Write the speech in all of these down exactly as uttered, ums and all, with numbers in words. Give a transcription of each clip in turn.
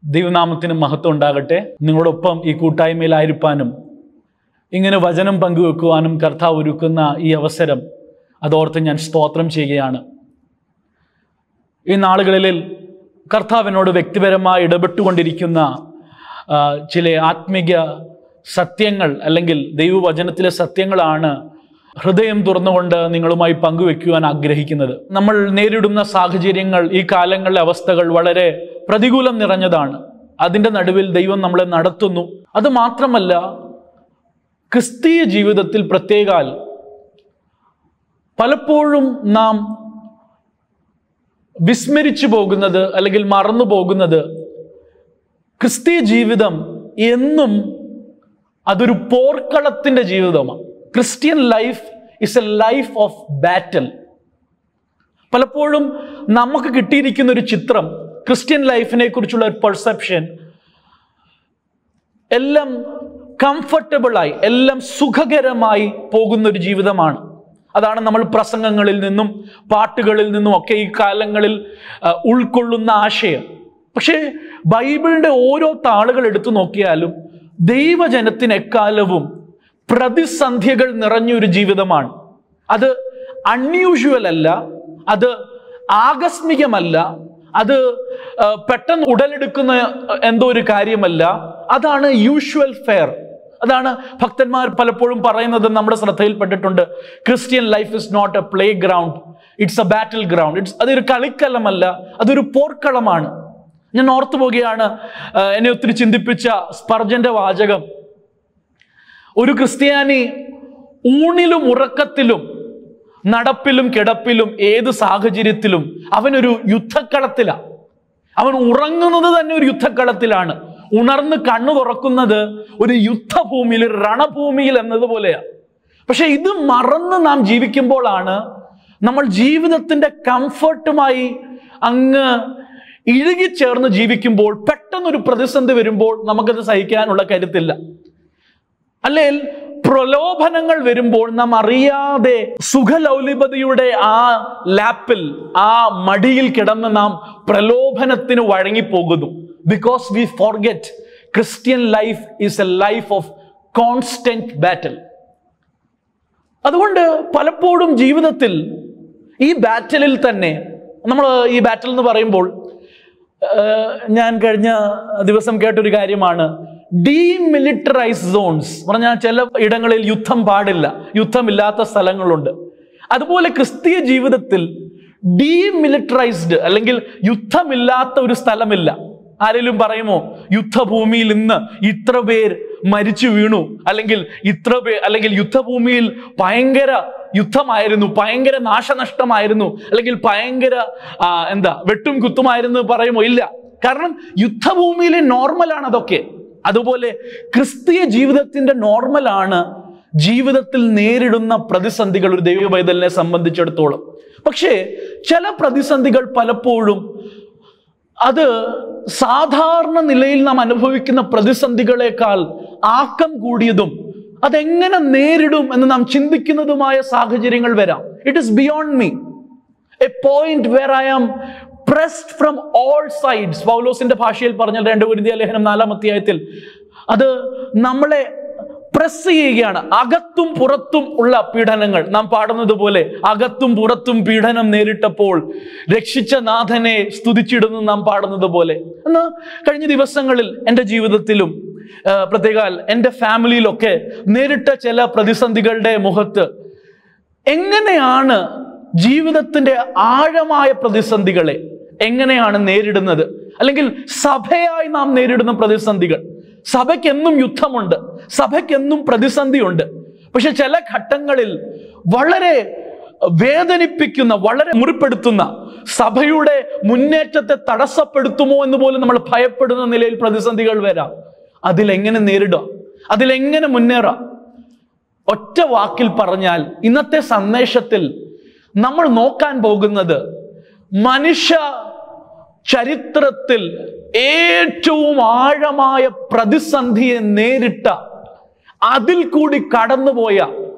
ദൈവനാമത്തിന് മഹത്വം ഉണ്ടാകട്ടെ. നിങ്ങളോടൊപ്പം ഈ കൂട്ടായ്മയിലായിരിക്കാനും ഇങ്ങനെ വചനം പങ്കുവെക്കുവാനും കർത്താവ് ഒരുക്കുന്ന ഈ അവസരം അതോർത്ത് ഞാൻ സ്തോത്രം ചെയ്യുകയാണ്. ഈ നാളുകളിൽ കർത്താവിനോട് വ്യക്തിപരമായി ഇടപെട്ടുകൊണ്ടിരിക്കുന്ന ചില ആത്മീയ സത്യങ്ങൾ അല്ലെങ്കിൽ ദൈവവചനത്തിലെ സത്യങ്ങളാണ് ഹൃദയം തുറന്നുകൊണ്ട് നിങ്ങളുമായി പങ്കുവെക്കുവാൻ ആഗ്രഹിക്കുന്നത്. നമ്മൾ നേരിടുന്ന സാഹചര്യങ്ങൾ, ഈ കാലങ്ങളിലെ അവസ്ഥകൾ വളരെ പ്രതികൂലം നിറഞ്ഞതാണ്. അതിൻ്റെ നടുവിൽ ദൈവം നമ്മളെ നടത്തുന്നു. അത് മാത്രമല്ല, ക്രിസ്തീയ ജീവിതത്തിൽ പ്രത്യേകാൽ പലപ്പോഴും നാം വിസ്മരിച്ചു പോകുന്നത് അല്ലെങ്കിൽ മറന്നു പോകുന്നത്, ക്രിസ്തീയ ജീവിതം എന്നും അതൊരു പോർക്കളത്തിൻ്റെ ജീവിതമാണ്. Christian life is a life of battle. പലപ്പോഴും നമുക്ക് കിട്ടിയിരിക്കുന്ന ഒരു ചിത്രം, ക്രിസ്ത്യൻ ലൈഫിനെ കുറിച്ചുള്ള ഒരു പെർസെപ്ഷൻ, എല്ലാം കംഫർട്ടബിളായി, എല്ലാം സുഖകരമായി പോകുന്ന ഒരു ജീവിതമാണ്. അതാണ് നമ്മൾ പ്രസംഗങ്ങളിൽ നിന്നും പാട്ടുകളിൽ നിന്നും ഒക്കെ ഈ കാലങ്ങളിൽ ഉൾക്കൊള്ളുന്ന ആശയം. പക്ഷേ ബൈബിളിൻ്റെ ഓരോ താളുകൾ എടുത്തു നോക്കിയാലും ദൈവജനത്തിന് എക്കാലവും പ്രതിസന്ധികൾ നിറഞ്ഞൊരു ജീവിതമാണ്. അത് അൺയൂഷ്വൽ അല്ല, അത് ആകസ്മികമല്ല, അത് പെട്ടെന്ന് ഉടലെടുക്കുന്ന എന്തോ ഒരു കാര്യമല്ല. അതാണ് യൂഷ്വൽ ഫെയർ. അതാണ് ഭക്തന്മാർ പലപ്പോഴും പറയുന്നത് നമ്മുടെ ശ്രദ്ധയിൽപ്പെട്ടിട്ടുണ്ട്. Christian life is not a play ground, it's a battle ground. It's അതൊരു കളിക്കലമല്ല, അതൊരു പോർക്കളമാണ്. ഞാൻ ഓർത്തു പോകുകയാണ്, എന്നെ ഒത്തിരി ചിന്തിപ്പിച്ച സ്പർജന്റെ വാചകം. ഒരു ക്രിസ്ത്യാനി ഊണിലും ഉറക്കത്തിലും നടപ്പിലും കിടപ്പിലും ഏത് സാഹചര്യത്തിലും അവനൊരു യുദ്ധക്കളത്തിലാണ്. അവൻ ഉറങ്ങുന്നത് തന്നെ ഒരു യുദ്ധക്കളത്തിലാണ്. ഉണർന്ന് കണ്ണു തുറക്കുന്നത് ഒരു യുദ്ധഭൂമിയിൽ, രണഭൂമിയിൽ എന്നതുപോലെയാണ്. പക്ഷെ ഇത് മറന്ന് നാം ജീവിക്കുമ്പോഴാണ് നമ്മൾ ജീവിതത്തിന്റെ കംഫർട്ടുമായി അങ്ങ് ഇഴുകിച്ചേർന്ന് ജീവിക്കുമ്പോൾ പെട്ടെന്നൊരു പ്രതിസന്ധി വരുമ്പോൾ നമുക്കത് സഹിക്കാനുള്ള കരുത്തില്ല. അല്ലെങ്കിൽ പ്രലോഭനങ്ങൾ വരുമ്പോൾ നാം അറിയാതെ സുഖലൗലിപതയുടെ ആ ലാപ്പിൽ, ആ മടിയിൽ കിടന്ന് നാം പ്രലോഭനത്തിന് വഴങ്ങിപ്പോകുന്നു. Because we forget Christian life is a life of constant battle. അതുകൊണ്ട് പലപ്പോഴും ജീവിതത്തിൽ ഈ ബാറ്റലിൽ തന്നെ നമ്മൾ ഈ ബാറ്റിൽ എന്ന് പറയുമ്പോൾ, ഞാൻ കഴിഞ്ഞ ദിവസം കേട്ടൊരു കാര്യമാണ്, ഡീമിലിറ്ററൈസ് സോൺസ്. പറഞ്ഞാൽ ചില ഇടങ്ങളിൽ യുദ്ധം പാടില്ല, യുദ്ധമില്ലാത്ത സ്ഥലങ്ങളുണ്ട്. അതുപോലെ ക്രിസ്തീയ ജീവിതത്തിൽ ഡീമിലിറ്ററൈസ്ഡ് അല്ലെങ്കിൽ യുദ്ധമില്ലാത്ത ഒരു സ്ഥലമില്ല. ആരെങ്കിലും പറയുമോ യുദ്ധഭൂമിയിൽ ഇന്ന് ഇത്ര പേർ മരിച്ചു വീണു, അല്ലെങ്കിൽ ഇത്ര പേർ, അല്ലെങ്കിൽ യുദ്ധഭൂമിയിൽ ഭയങ്കര യുദ്ധമായിരുന്നു, ഭയങ്കര നാശനഷ്ടമായിരുന്നു, അല്ലെങ്കിൽ ഭയങ്കര എന്താ വെട്ടും കുത്തുമായിരുന്നു പറയുമോ? ഇല്ല. കാരണം യുദ്ധഭൂമിയിലെ നോർമലാണ് അതൊക്കെ. അതുപോലെ ക്രിസ്തീയ ജീവിതത്തിന്റെ നോർമലാണ് ജീവിതത്തിൽ നേരിടുന്ന പ്രതിസന്ധികൾ ഒരു ദൈവ പൈതലിനെ സംബന്ധിച്ചിടത്തോളം. പക്ഷേ ചില പ്രതിസന്ധികൾ പലപ്പോഴും അത് സാധാരണ നിലയിൽ നാം അനുഭവിക്കുന്ന പ്രതിസന്ധികളെക്കാൾ ആക്കം കൂടിയതും അതെങ്ങനെ നേരിടും എന്ന് നാം ചിന്തിക്കുന്നതുമായ സാഹചര്യങ്ങൾ വരാം. It is beyond me, a point where I am pressed from all sides. പൗലോസിന്റെ ഭാഷയിൽ പറഞ്ഞ രണ്ട് കൊരിന്ത്യർ ലേഖനം നാലാം അധ്യായത്തിൽ അത് നമ്മളെ പ്രസ് ചെയ്യുകയാണ്. അകത്തും പുറത്തും ഉള്ള പീഡനങ്ങൾ. നാം പാടുന്നത് പോലെ അകത്തും പുറത്തും പീഡനം നേരിട്ടപ്പോൾ രക്ഷിച്ച നാഥനെ സ്തുതിച്ചിടുന്നു നാം പാടുന്നത് പോലെ. എന്നാൽ കഴിഞ്ഞ ദിവസങ്ങളിൽ എൻ്റെ ജീവിതത്തിലും പ്രത്യേകാൽ എൻ്റെ ഫാമിലിയിലൊക്കെ നേരിട്ട ചില പ്രതിസന്ധികളുടെ മുഖത്ത് എങ്ങനെയാണ് ജീവിതത്തിന്റെ ആഴമായ പ്രതിസന്ധികളെ എങ്ങനെയാണ് നേരിടുന്നത്, അല്ലെങ്കിൽ സഭയായി നാം നേരിടുന്ന പ്രതിസന്ധികൾ. സഭയ്ക്കെന്നും യുദ്ധമുണ്ട്, സഭയ്ക്കെന്നും പ്രതിസന്ധിയുണ്ട്. പക്ഷെ ചില ഘട്ടങ്ങളിൽ വളരെ വേദനിപ്പിക്കുന്ന, വളരെ മുറിപ്പെടുത്തുന്ന, സഭയുടെ മുന്നേറ്റത്തെ തടസ്സപ്പെടുത്തുമോ എന്ന് പോലും നമ്മൾ ഭയപ്പെടുന്ന നിലയിൽ പ്രതിസന്ധികൾ വരാം. അതിലെങ്ങനെ നേരിടാം, അതിലെങ്ങനെ മുന്നേറാം? ഒറ്റ വാക്കിൽ പറഞ്ഞാൽ ഇന്നത്തെ സന്ദേശത്തിൽ നമ്മൾ നോക്കാൻ പോകുന്നത് മനുഷ്യ ചരിത്രത്തിൽ ഏറ്റവും ആഴമായ പ്രതിസന്ധിയെ നേരിട്ട, അതിൽ കൂടി കടന്നുപോയ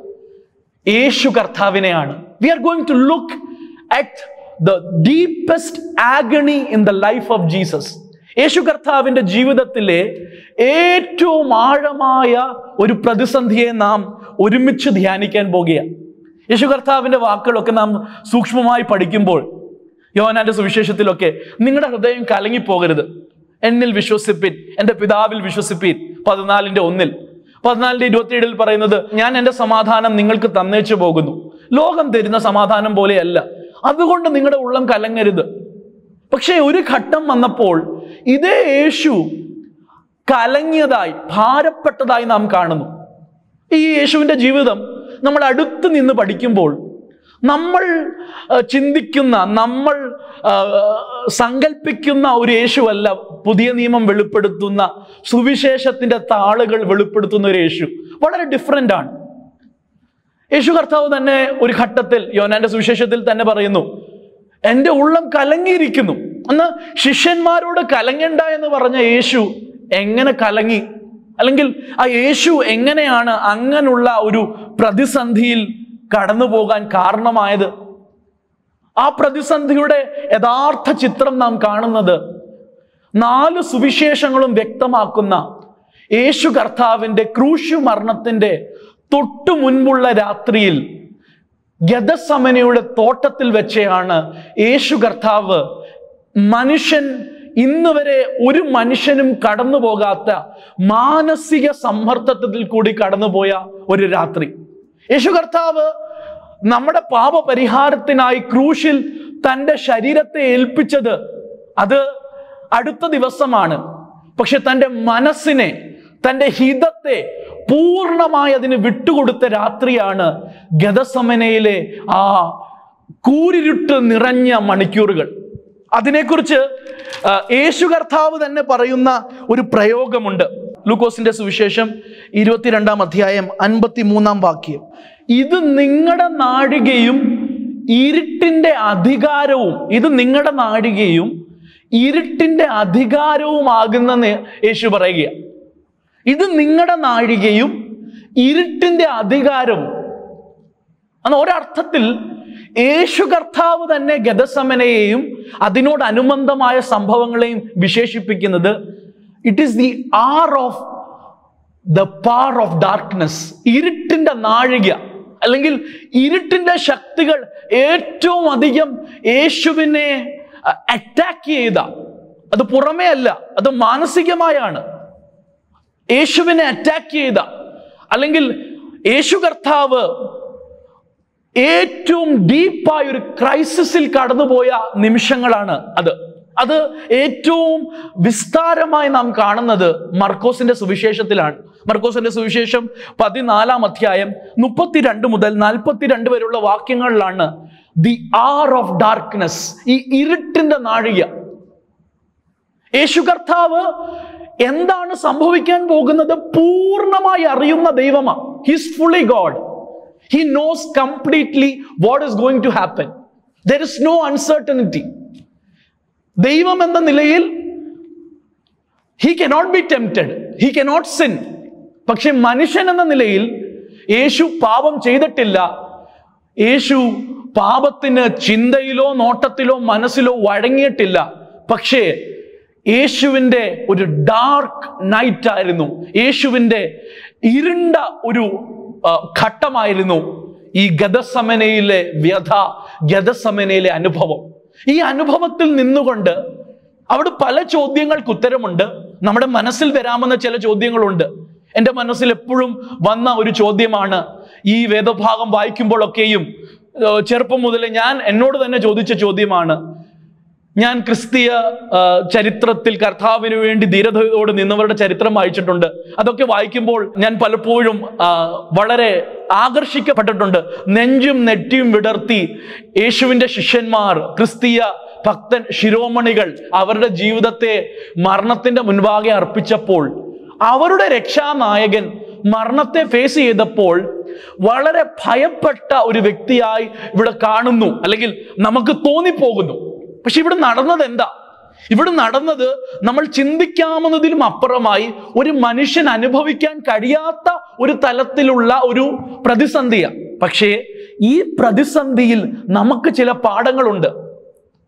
യേശു കർത്താവിനെയാണ്. We are going to look at the deepest agony in the life of Jesus. യേശു കർത്താവിൻ്റെ ജീവിതത്തിലെ ഏറ്റവും ആഴമായ ഒരു പ്രതിസന്ധിയെ നാം ഒരുമിച്ച് ധ്യാനിക്കാൻ പോകുകയാണ്. യേശു കർത്താവിൻ്റെ വാക്കുകളൊക്കെ നാം സൂക്ഷ്മമായി പഠിക്കുമ്പോൾ യോഹന്നാന്റെ സുവിശേഷത്തിലൊക്കെ നിങ്ങളുടെ ഹൃദയം കലങ്ങിപ്പോകരുത്, എന്നിൽ വിശ്വസിപ്പിൻ, എൻ്റെ പിതാവിൽ വിശ്വസിപ്പിൻ, പതിനാലിൻ്റെ ഒന്നിൽ പതിനാലിൻ്റെ ഇരുപത്തിയേഴിൽ പറയുന്നത്, ഞാൻ എൻ്റെ സമാധാനം നിങ്ങൾക്ക് തന്നേച്ചു പോകുന്നു, ലോകം തരുന്ന സമാധാനം പോലെയല്ല, അതുകൊണ്ട് നിങ്ങളുടെ ഉള്ളം കലങ്ങരുത്. പക്ഷേ ഒരു ഘട്ടം വന്നപ്പോൾ ഇതേ യേശു കലങ്ങിയതായി, ഭാരപ്പെട്ടതായി നാം കാണുന്നു. ഈ യേശുവിൻ്റെ ജീവിതം നമ്മൾ അടുത്ത് നിന്ന് പഠിക്കുമ്പോൾ നമ്മൾ ചിന്തിക്കുന്ന, നമ്മൾ സങ്കല്പിക്കുന്ന ഒരു യേശുവല്ല പുതിയ നിയമം വെളിപ്പെടുത്തുന്ന, സുവിശേഷത്തിന്റെ താളുകൾ വെളിപ്പെടുത്തുന്ന ഒരു യേശു. വളരെ ഡിഫറെൻ്റ് ആണ്. യേശു കർത്താവ് തന്നെ ഒരു ഘട്ടത്തിൽ യോഹന്നാന്റെ സുവിശേഷത്തിൽ തന്നെ പറയുന്നു, എൻ്റെ ഉള്ളം കലങ്ങിയിരിക്കുന്നു. അന്ന് ശിഷ്യന്മാരോട് കലങ്ങണ്ട എന്ന് പറഞ്ഞ യേശു എങ്ങനെ കലങ്ങി, അല്ലെങ്കിൽ ആ യേശു എങ്ങനെയാണ് അങ്ങനെയുള്ള ഒരു പ്രതിസന്ധിയിൽ കടന്നു പോകാൻ കാരണമായത്? ആ പ്രതിസന്ധിയുടെ യഥാർത്ഥ ചിത്രം നാം കാണുന്നത് നാല് സുവിശേഷങ്ങളും വ്യക്തമാക്കുന്ന യേശു കർത്താവിൻ്റെ ക്രൂശ് മരണത്തിൻ്റെ തൊട്ടു മുൻപുള്ള രാത്രിയിൽ ഗെത്സമനയുടെ തോട്ടത്തിൽ വെച്ചാണ് യേശു കർത്താവ് മനുഷ്യൻ ഇന്ന് വരെ ഒരു മനുഷ്യനും കടന്നു പോകാത്ത മാനസിക സമ്മർദ്ദത്തിൽ കൂടി കടന്നുപോയ ഒരു രാത്രി. യേശു കർത്താവ് നമ്മുടെ പാപപരിഹാരത്തിനായി ക്രൂശിൽ തൻ്റെ ശരീരത്തെ ഏൽപ്പിച്ചത് അത് അടുത്ത ദിവസമാണ്. പക്ഷെ തൻ്റെ മനസ്സിനെ, തൻ്റെ ഹിതത്തെ പൂർണ്ണമായി അതിന് വിട്ടുകൊടുത്ത രാത്രിയാണ് ഗെത്സമനയിലെ ആ കൂരിരുട്ട് നിറഞ്ഞ മണിക്കൂറുകൾ. അതിനെക്കുറിച്ച് യേശു കർത്താവ് തന്നെ പറയുന്ന ഒരു പ്രയോഗമുണ്ട്. ലൂക്കോസിന്റെ സുവിശേഷം ഇരുപത്തിരണ്ടാം അധ്യായം അൻപത്തി മൂന്നാം വാക്യം, ഇത് നിങ്ങളുടെ നാഴികയും ഇരുട്ടിന്റെ അധികാരവും ഇത് നിങ്ങളുടെ നാഴികയും ഇരുട്ടിന്റെ അധികാരവുമാകുന്നെന്ന് യേശു പറയുക. ഇത് നിങ്ങളുടെ നാഴികയും ഇരുട്ടിന്റെ അധികാരവും. അന്ന് ഒരർത്ഥത്തിൽ യേശു കർത്താവ് തന്നെ ഗെത്സമനയെയും അതിനോടനുബന്ധമായ സംഭവങ്ങളെയും വിശേഷിപ്പിക്കുന്നത് it is the hour of the power of darkness. ഇരുട്ടിന്റെ നാഴിക, അല്ലെങ്കിൽ ഇരുട്ടിന്റെ ശക്തികൾ ഏറ്റവും അധികം യേശുവിനെ അറ്റാക്ക് ചെയ്ത, അത് പുറമേ അല്ല, അത് മാനസികമായാണ്. യേശുവിനെ അറ്റാക്ക് ചെയ്ത, അല്ലെങ്കിൽ യേശു കർത്താവ് ഏറ്റവും ഡീപ്പായ ഒരു ക്രൈസിസിൽ കടന്നുപോയ നിമിഷങ്ങളാണ് അത്. അത് ഏറ്റവും വിസ്താരമായി നാം കാണുന്നത് മർക്കോസിന്റെ സുവിശേഷത്തിലാണ്. മർക്കോസിന്റെ സുവിശേഷം പതിനാലാം അധ്യായം മുപ്പത്തിരണ്ട് മുതൽ നാൽപ്പത്തിരണ്ട് വരെയുള്ള വാക്യങ്ങളിലാണ് ദി ആർ ഓഫ് ഡാർക്ക്നെസ്, ഈ ഇരുട്ടിന്റെ നാഴിക. യേശു കർത്താവ് എന്താണ് സംഭവിക്കാൻ പോകുന്നത് പൂർണ്ണമായി അറിയുന്ന ദൈവമാണ്. He's fully God. He knows completely what is going to happen. There is no uncertainty. ദൈവം എന്ന നിലയിൽ he cannot be tempted, he cannot sin. പക്ഷെ മനുഷ്യൻ എന്ന നിലയിൽ യേശു പാപം ചെയ്തിട്ടില്ല. യേശു പാപത്തിന് ചിന്തയിലോ നോട്ടത്തിലോ മനസ്സിലോ വഴങ്ങിയിട്ടില്ല. പക്ഷേ യേശുവിൻ്റെ ഒരു ഡാർക്ക് നൈറ്റ് ആയിരുന്നു, യേശുവിൻ്റെ ഇരുണ്ട ഒരു ഘട്ടമായിരുന്നു ഈ ഗെത്സമനയിലെ വ്യഥ, ഗെത്സമനയിലെ അനുഭവം. ഈ അനുഭവത്തിൽ നിന്നുകൊണ്ട് അവിടെ പല ചോദ്യങ്ങൾക്ക് ഉത്തരമുണ്ട്. നമ്മുടെ മനസ്സിൽ വരാമെന്ന ചില ചോദ്യങ്ങളുണ്ട്. എൻ്റെ മനസ്സിൽ എപ്പോഴും വന്ന ഒരു ചോദ്യമാണ്, ഈ വേദഭാഗം വായിക്കുമ്പോഴൊക്കെയും ചെറുപ്പം മുതലേ ഞാൻ എന്നോട് തന്നെ ചോദിച്ച ചോദ്യമാണ്. ഞാൻ ക്രിസ്തീയ ചരിത്രത്തിൽ കർത്താവിന് വേണ്ടി ധീരതയോട് നിന്നവരുടെ ചരിത്രം വായിച്ചിട്ടുണ്ട്. അതൊക്കെ വായിക്കുമ്പോൾ ഞാൻ പലപ്പോഴും വളരെ ആകർഷിക്കപ്പെട്ടിട്ടുണ്ട്. നെഞ്ചും നെറ്റിയും വിടർത്തി യേശുവിൻ്റെ ശിഷ്യന്മാർ, ക്രിസ്തീയ ഭക്തൻ ശിരോമണികൾ അവരുടെ ജീവിതത്തെ മരണത്തിന്റെ മുൻപാകെ അർപ്പിച്ചപ്പോൾ, അവരുടെ രക്ഷാനായകൻ മരണത്തെ ഫേസ് ചെയ്തപ്പോൾ വളരെ ഭയപ്പെട്ട ഒരു വ്യക്തിയായി ഇവിടെ കാണുന്നു, അല്ലെങ്കിൽ നമുക്ക് തോന്നിപ്പോകുന്നു. പക്ഷെ ഇവിടെ നടന്നത് എന്താ? ഇവിടെ നടന്നത് നമ്മൾ ചിന്തിക്കാവുന്നതിലും അപ്പുറമായി ഒരു മനുഷ്യൻ അനുഭവിക്കാൻ കഴിയാത്ത ഒരു തലത്തിലുള്ള ഒരു പ്രതിസന്ധിയാണ്. പക്ഷേ ഈ പ്രതിസന്ധിയിൽ നമുക്ക് ചില പാഠങ്ങളുണ്ട്.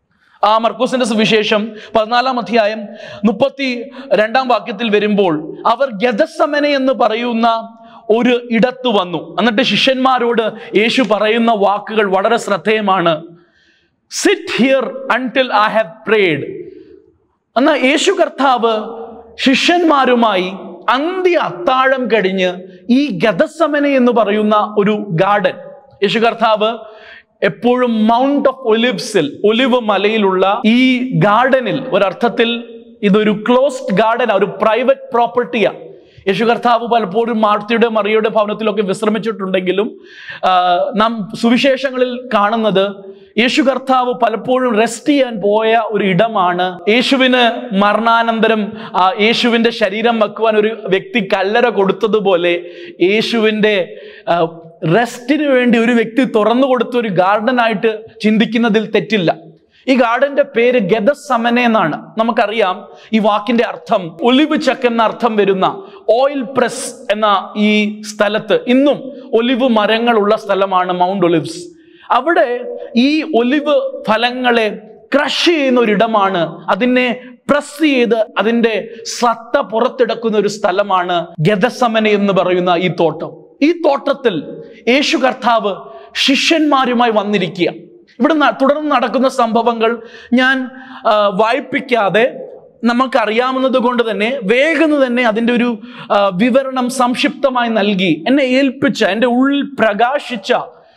ആ മർക്കോസിന്റെ സുവിശേഷം പതിനാലാം അധ്യായം മുപ്പത്തി രണ്ടാം വാക്യത്തിൽ വരുമ്പോൾ അവർ ഗെഥസമനെ എന്ന് പറയുന്ന ഒരു ഇടത്ത് വന്നു. എന്നിട്ട് ശിഷ്യന്മാരോട് യേശു പറയുന്ന വാക്കുകൾ വളരെ ശ്രദ്ധേയമാണ്. Sit here until I have prayed. എന്നാൽ യേശു കർത്താവ് ശിഷ്യന്മാരുമായി അന്ത്യ അത്താഴം കഴിഞ്ഞ് ഈ ഗെഥസമനെ എന്ന് പറയുന്ന ഒരു ഗാർഡൻ, യേശു കർത്താവ് എപ്പോഴും മൗണ്ട് ഓഫ് ഒലിവ്സിൽ, ഒലിവ് മലയിലുള്ള ഈ ഗാർഡനിൽ, ഒരർത്ഥത്തിൽ ഇതൊരു ക്ലോസ്ഡ് ഗാർഡൻ, ഒരു പ്രൈവറ്റ് പ്രോപ്പർട്ടിയാ. യേശു കർത്താവ് പലപ്പോഴും മാർത്തയുടെ മറിയയുടെ ഭവനത്തിലൊക്കെ വിശ്രമിച്ചിട്ടുണ്ടെങ്കിലും നാം സുവിശേഷങ്ങളിൽ കാണുന്നത് യേശു കർത്താവ് പലപ്പോഴും റെസ്റ്റ് ചെയ്യാൻ പോയ ഒരു ഇടമാണ്. യേശുവിന് മരണാനന്തരം യേശുവിൻ്റെ ശരീരം വെക്കുവാൻ ഒരു വ്യക്തി കല്ലറ കൊടുത്തതുപോലെ യേശുവിൻ്റെ റെസ്റ്റിന് വേണ്ടി ഒരു വ്യക്തി തുറന്നു കൊടുത്ത ഒരു ഗാർഡനായിട്ട് ചിന്തിക്കുന്നതിൽ തെറ്റില്ല. ഈ ഗാർഡന്റെ പേര് ഗെഥസമനെ എന്നാണ്. നമുക്കറിയാം ഈ വാക്കിന്റെ അർത്ഥം ഒലിവ് ചക്ക് എന്ന അർത്ഥം വരുന്ന ഓയിൽ പ്രസ് എന്ന ഈ സ്ഥലത്ത് ഇന്നും ഒലിവ് മരങ്ങളുള്ള സ്ഥലമാണ് മൗണ്ട് ഒലിവ്സ്. അവിടെ ഈ ഒലിവ് ഫലങ്ങളെ ക്രഷ് ചെയ്യുന്ന ഒരിടമാണ്, അതിനെ പ്രസ് ചെയ്ത് അതിൻ്റെ സത്ത പുറത്തെടുക്കുന്ന ഒരു സ്ഥലമാണ് ഗെഥസമനെ എന്ന് പറയുന്ന ഈ തോട്ടം. ഈ തോട്ടത്തിൽ യേശു കർത്താവ് ശിഷ്യന്മാരുമായി വന്നിരിക്കുക. ഇവിടെ തുടർന്ന് നടക്കുന്ന സംഭവങ്ങൾ ഞാൻ വായിപ്പിക്കാതെ നമുക്കറിയാവുന്നത് കൊണ്ട് തന്നെ വേഗം തന്നെ അതിൻ്റെ ഒരു വിവരണം സംക്ഷിപ്തമായി നൽകി എന്നെ ഏൽപ്പിച്ച, എൻ്റെ ഉള്ളിൽ പ്രകാശിച്ച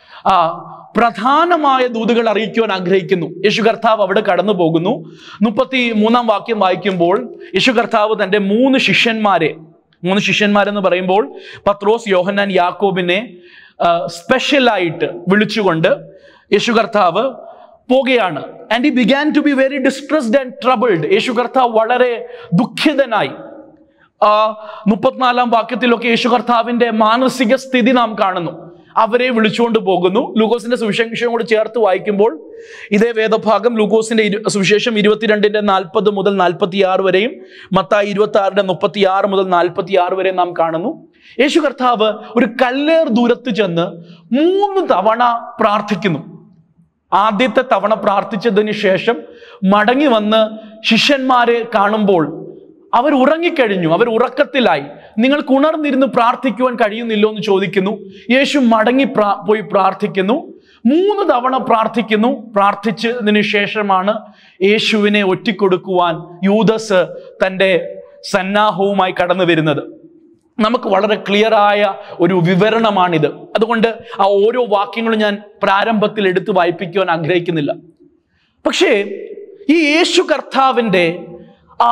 പ്രധാനമായ ദൂതുകൾ അറിയിക്കുവാൻ ആഗ്രഹിക്കുന്നു. യേശു കർത്താവ് അവിടെ കടന്നു പോകുന്നു. മുപ്പത്തി മൂന്നാം വാക്യം വായിക്കുമ്പോൾ യേശു കർത്താവ് തൻ്റെ മൂന്ന് ശിഷ്യന്മാരെ, മൂന്ന് ശിഷ്യന്മാരെന്ന് പറയുമ്പോൾ പത്രോസ്, യോഹന്നാൻ, യാക്കോബിനെ സ്പെഷ്യലായിട്ട് വിളിച്ചുകൊണ്ട് യേശു കർത്താവ് പോകുകയാണ്. And he began to be very distressed and troubled. യേശു കർത്താവ് വളരെ ദുഃഖിതനായി. ആ മുപ്പത്തിനാലാം വാക്യത്തിലൊക്കെ യേശു കർത്താവിൻ്റെ മാനസിക സ്ഥിതി നാം കാണുന്നു. അവരെ വിളിച്ചുകൊണ്ട് പോകുന്നു. ലൂക്കോസിന്റെ സുവിശേഷം കൂടി ചേർത്ത് വായിക്കുമ്പോൾ ഇതേ വേദഭാഗം ലൂക്കോസിന്റെ സുവിശേഷം ഇരുപത്തിരണ്ടിന്റെ നാൽപ്പത് മുതൽ നാൽപ്പത്തി ആറ് വരെയും മത്തായി ഇരുപത്തി ആറിന്റെ മുപ്പത്തി ആറ് മുതൽ നാൽപ്പത്തി ആറ് വരെയും നാം കാണുന്നു. യേശു കർത്താവ് ഒരു കല്ലേർ ദൂരത്ത് ചെന്ന് മൂന്ന് തവണ പ്രാർത്ഥിക്കുന്നു. ആദ്യത്തെ തവണ പ്രാർത്ഥിച്ചതിന് ശേഷം മടങ്ങി വന്ന് ശിഷ്യന്മാരെ കാണുമ്പോൾ അവർ ഉറങ്ങിക്കഴിഞ്ഞു, അവർ ഉറക്കത്തിലായി. നിങ്ങൾക്ക് ഉണർന്നിരുന്ന് പ്രാർത്ഥിക്കുവാൻ കഴിയുന്നില്ലോ എന്ന് ചോദിക്കുന്നു. യേശു മടങ്ങി പ്രാ പോയി പ്രാർത്ഥിക്കുന്നു. മൂന്ന് തവണ പ്രാർത്ഥിക്കുന്നു. പ്രാർത്ഥിച്ചതിന് ശേഷമാണ് യേശുവിനെ ഒറ്റിക്കൊടുക്കുവാൻ യൂദാസ് തൻ്റെ സന്നാഹവുമായി കടന്നു വരുന്നത്. നമുക്ക് വളരെ ക്ലിയറായ ഒരു വിവരണമാണിത്. അതുകൊണ്ട് ആ ഓരോ വാക്യങ്ങളും ഞാൻ പ്രാരംഭത്തിൽ എടുത്ത് വായിപ്പിക്കുവാൻ ആഗ്രഹിക്കുന്നില്ല. പക്ഷേ ഈ യേശു കർത്താവിൻ്റെ ആ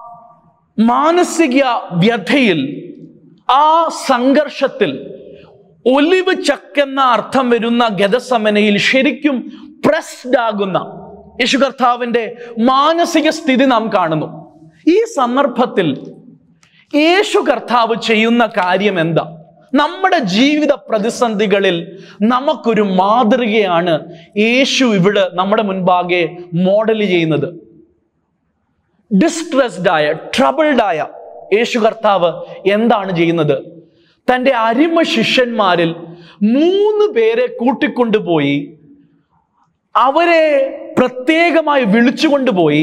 മാനസിക വ്യഥയിൽ, ആ സംഘർഷത്തിൽ, ഒലിവ് ചക്കെന്ന അർത്ഥം വരുന്ന ഗെഥസമനയിൽ ശരിക്കും പ്രസ്ഡ് ആകുന്ന യേശു കർത്താവിൻ്റെ മാനസിക സ്ഥിതി നാം കാണുന്നു. ഈ സന്ദർഭത്തിൽ യേശു കർത്താവ് ചെയ്യുന്ന കാര്യം എന്താ? നമ്മുടെ ജീവിത പ്രതിസന്ധികളിൽ നമുക്കൊരു മാതൃകയാണ് യേശു ഇവിടെ നമ്മുടെ മുൻപാകെ മോഡൽ ചെയ്യുന്നത്. ഡിസ്ട്രസ്ഡ് ആയ, ട്രബിൾഡ് ആയ യേശു കർത്താവ് എന്താണ് ചെയ്യുന്നത്? തൻ്റെ അരിമ ശിഷ്യന്മാരിൽ മൂന്ന് പേരെ കൂട്ടിക്കൊണ്ടുപോയി അവരെ പ്രത്യേകമായി വിളിച്ചുകൊണ്ടുപോയി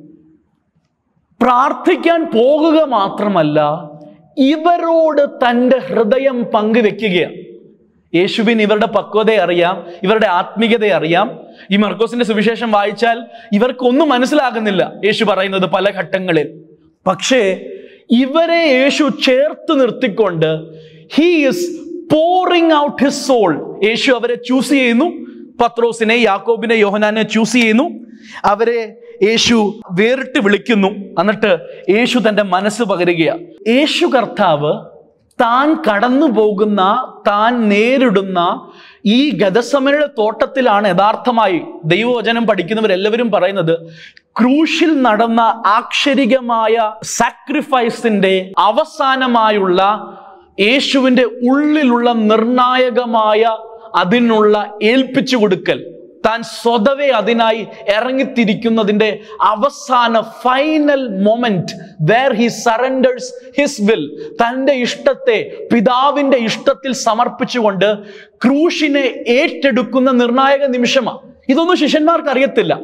പ്രാർത്ഥിക്കാൻ പോകുക മാത്രമല്ല, ഇവരോട് തൻ്റെ ഹൃദയം പങ്കുവെക്കുകയാണ്. യേശുവിന് ഇവരുടെ പക്വതയെ അറിയാം, ഇവരുടെ ആത്മീയതയെ അറിയാം. ഈ മർക്കോസിന്റെ സുവിശേഷം വായിച്ചാൽ ഇവർക്കൊന്നും മനസ്സിലാകുന്നില്ല യേശു പറയുന്നത് പല ഘട്ടങ്ങളിൽ. പക്ഷേ ഇവരെ യേശു ചേർത്ത് നിർത്തിക്കൊണ്ട് he is pouring out his soul. യേശു അവരെ ചൂസ് ചെയ്യുന്നു. പത്രോസിനെ, യാക്കോബിനെ, യോഹന്നാനെ ചൂസ് ചെയ്യുന്നു. അവരെ യേശു വേറിട്ട് വിളിക്കുന്നു. എന്നിട്ട് യേശു തൻ്റെ മനസ്സ് പകരുകയാണ്. യേശു കർത്താവ് താൻ കടന്നു പോകുന്ന, താൻ നേരിടുന്ന ഈ ഗെഥസമനയുടെ തോട്ടത്തിലാണ് യഥാർത്ഥമായി ദൈവവചനം പഠിക്കുന്നവരെല്ലാവരും പറയുന്നത് ക്രൂശിൽ നടന്ന ആക്ഷരികമായ സാക്രിഫൈസിന്റെ അവസാനമായുള്ള യേശുവിൻ്റെ ഉള്ളിലുള്ള നിർണായകമായ അതിനുള്ള ഏൽപ്പിച്ചു കൊടുക്കൽ, താൻ സ്വതവേ അതിനായി ഇറങ്ങിത്തിരിക്കുന്നതിൻ്റെ അവസാന final moment where he surrenders his will, തൻ്റെ ഇഷ്ടത്തെ പിതാവിൻ്റെ ഇഷ്ടത്തിൽ സമർപ്പിച്ചുകൊണ്ട് ക്രൂശിനെ ഏറ്റെടുക്കുന്ന നിർണായക നിമിഷമാണ്. ഇതൊന്നും ശിഷ്യന്മാർക്ക് അറിയത്തില്ല.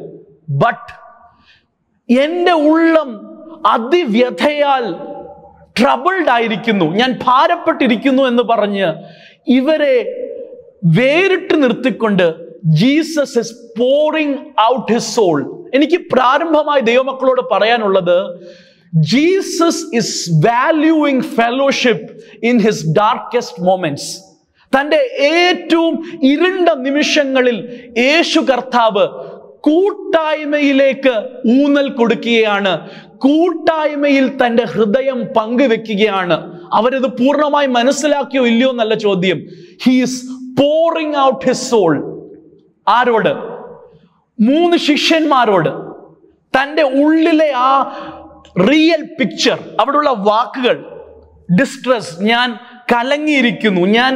ബട്ട് എൻ്റെ ഉള്ളം അതിവ്യഥയാൽ ട്രബിൾഡ് ആയിരിക്കുന്നു, ഞാൻ ഭാരപ്പെട്ടിരിക്കുന്നു എന്ന് പറഞ്ഞ് ഇവരെ വേറിട്ട് നിർത്തിക്കൊണ്ട് Jesus is pouring out his soul. എനിക്ക് പ്രാരംഭമായി ദൈവമക്കളോട് പറയാനുള്ളത്, Jesus is valuing fellowship in his darkest moments. തൻ്റെ ഏറ്റവും ഇരുണ്ട നിമിഷങ്ങളിൽ യേശു കർത്താവ് കൂട്ടായ്മയിലേക്ക് ഊന്നൽ കൊടുക്കുകയാണ്. കൂട്ടായ്മയിൽ തൻ്റെ ഹൃദയം പങ്കുവെക്കുകയാണ്. അവരത് പൂർണ്ണമായി മനസ്സിലാക്കിയോ ഇല്ലയോ എന്നല്ല ചോദ്യം. He is pouring out his soul. ആരോട്? മൂന്ന് ശിഷ്യന്മാരോട്. തൻ്റെ ഉള്ളിലെ ആ റിയൽ പിക്ചർ, അവിടെയുള്ള വാക്കുകൾ, ഡിസ്ട്രസ്, ഞാൻ കലങ്ങിയിരിക്കുന്നു, ഞാൻ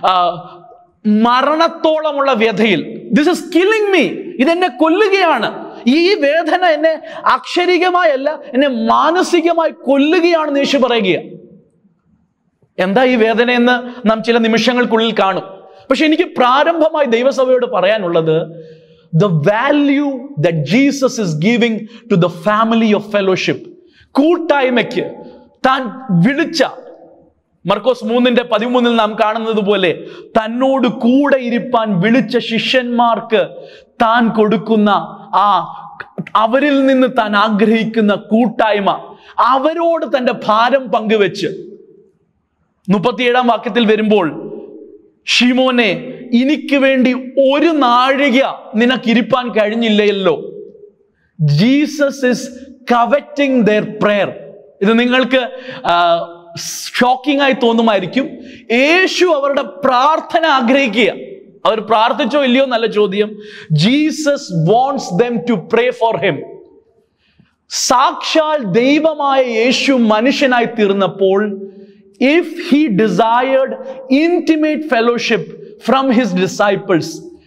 മരണത്തോളമുള്ള വ്യഥയിൽ, ദിസ് ഇസ് കില്ലിംഗ് മീ, ഇതെന്നെ കൊല്ലുകയാണ്, ഈ വേദന എന്നെ അക്ഷരികമായല്ല എന്നെ മാനസികമായി കൊല്ലുകയാണെന്ന് യേശു പറയുക. എന്താ ഈ വേദന എന്ന് നാം ചില നിമിഷങ്ങൾക്കുള്ളിൽ കാണും. പക്ഷെ എനിക്ക് പ്രാരംഭമായി ദൈവസഭയോട് പറയാനുള്ളത്, the value that Jesus is giving to the family of fellowship. കൂട്ടായ്മയ്ക്ക് താൻ വിളിച്ച, മർക്കോസ് മൂന്നിന്റെ പതിമൂന്നിൽ നാം കാണുന്നത് പോലെ, തന്നോട് കൂടെ ഇരിപ്പാൻ വിളിച്ച ശിഷ്യന്മാർക്ക് താൻ കൊടുക്കുന്ന ആ, അവരിൽ നിന്ന് താൻ ആഗ്രഹിക്കുന്ന കൂട്ടായ്മ, അവരോട് തൻ്റെ ഭാരം പങ്കുവെച്ച് മുപ്പത്തിയേഴാം വാക്യത്തിൽ വരുമ്പോൾ, ശിമോനെ, എനിക്ക് വേണ്ടി ഒരു നാഴിക നിനക്കിരിപ്പാൻ കഴിഞ്ഞില്ലയല്ലോ. Jesus is coveting their prayer. ഇത് നിങ്ങൾക്ക് ഷോക്കിംഗ് ആയി തോന്നുമായിരിക്കും. യേശു അവരുടെ പ്രാർത്ഥന ആഗ്രഹിക്കുക. അവർ പ്രാർത്ഥിച്ചോ ഇല്ലയോ എന്നല്ല ചോദ്യം. Jesus wants them to pray for him. സാക്ഷാൽ ദൈവമായ യേശു മനുഷ്യനായി തീർന്നപ്പോൾ, if he desired intimate fellowship from his disciples,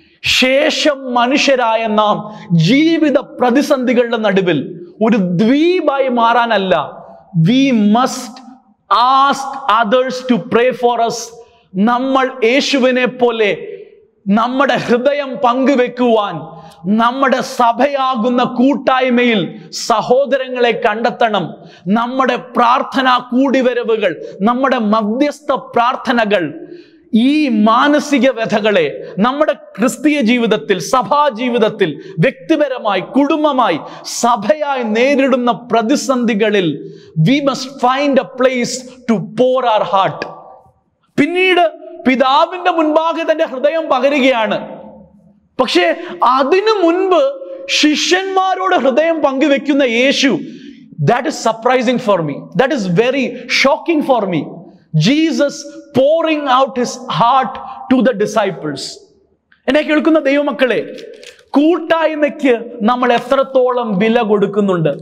ശേഷം മനുഷ്യരായ നാം ജീവിത പ്രതിസന്ധികളുടെ നടുവിൽ ഒരു ദ്വീപായി മാറാനല്ല, we must ask others to pray for us. നമ്മൾ യേശുവിനെ പോലെ നമ്മുടെ ഹൃദയം പങ്കുവെക്കുവാൻ നമ്മുടെ സഭയാകുന്ന കൂട്ടായ്മയിൽ സഹോദരങ്ങളെ കണ്ടെത്തണം. നമ്മുടെ പ്രാർത്ഥനാ കൂടിവരവുകൾ, നമ്മുടെ മധ്യസ്ഥ പ്രാർത്ഥനകൾ ഈ മാനസിക വ്യഥകളെ നമ്മുടെ ക്രിസ്തീയ ജീവിതത്തിൽ, സഭാ ജീവിതത്തിൽ, വ്യക്തിപരമായി, കുടുംബമായി, സഭയായി നേരിടുന്ന പ്രതിസന്ധികളിൽ we must find a place to pour our heart. പിന്നീട് പിതാവിന്റെ മുൻപാകെ തന്റെ ഹൃദയം പകരുകയാണ്. പക്ഷേ അതിനു മുൻപ് ശിഷ്യന്മാരോട് ഹൃദയം പങ്കുവെക്കുന്ന യേശു, that is surprising for me, that is very shocking for me. Jesus pouring out his heart to the disciples. എന്നെ കേൾക്കുന്ന ദൈവമക്കളെ, കൂട്ടായ്മയ്ക്ക് നമ്മൾ എത്രത്തോളം വില കൊടുക്കുന്നുണ്ട്?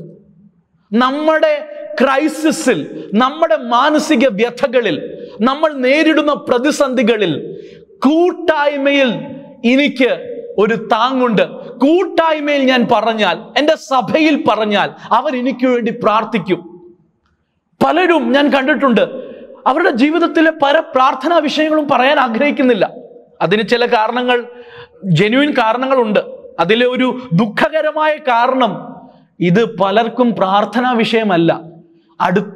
നമ്മുടെ ക്രൈസിസിൽ, നമ്മുടെ മാനസിക വ്യഥകളിൽ, നമ്മൾ നേരിടുന്ന പ്രതിസന്ധികളിൽ കൂട്ടായ്മയിൽ എനിക്ക് ഒരു താങ്ങുണ്ട്. കൂട്ടായ്മയിൽ ഞാൻ പറഞ്ഞാൽ, എൻ്റെ സഭയിൽ പറഞ്ഞാൽ, അവർ എനിക്ക് വേണ്ടി പ്രാർത്ഥിക്കും. പലരും ഞാൻ കണ്ടിട്ടുണ്ട്, അവരുടെ ജീവിതത്തിലെ പല പ്രാർത്ഥനാ വിഷയങ്ങളും പറയാൻ ആഗ്രഹിക്കുന്നില്ല. അതിന് ചില കാരണങ്ങൾ, ജെന്യുവിൻ കാരണങ്ങളുണ്ട്. അതിലെ ഒരു ദുഃഖകരമായ കാരണം, ഇത് പലർക്കും പ്രാർത്ഥനാ വിഷയമല്ല, അടുത്ത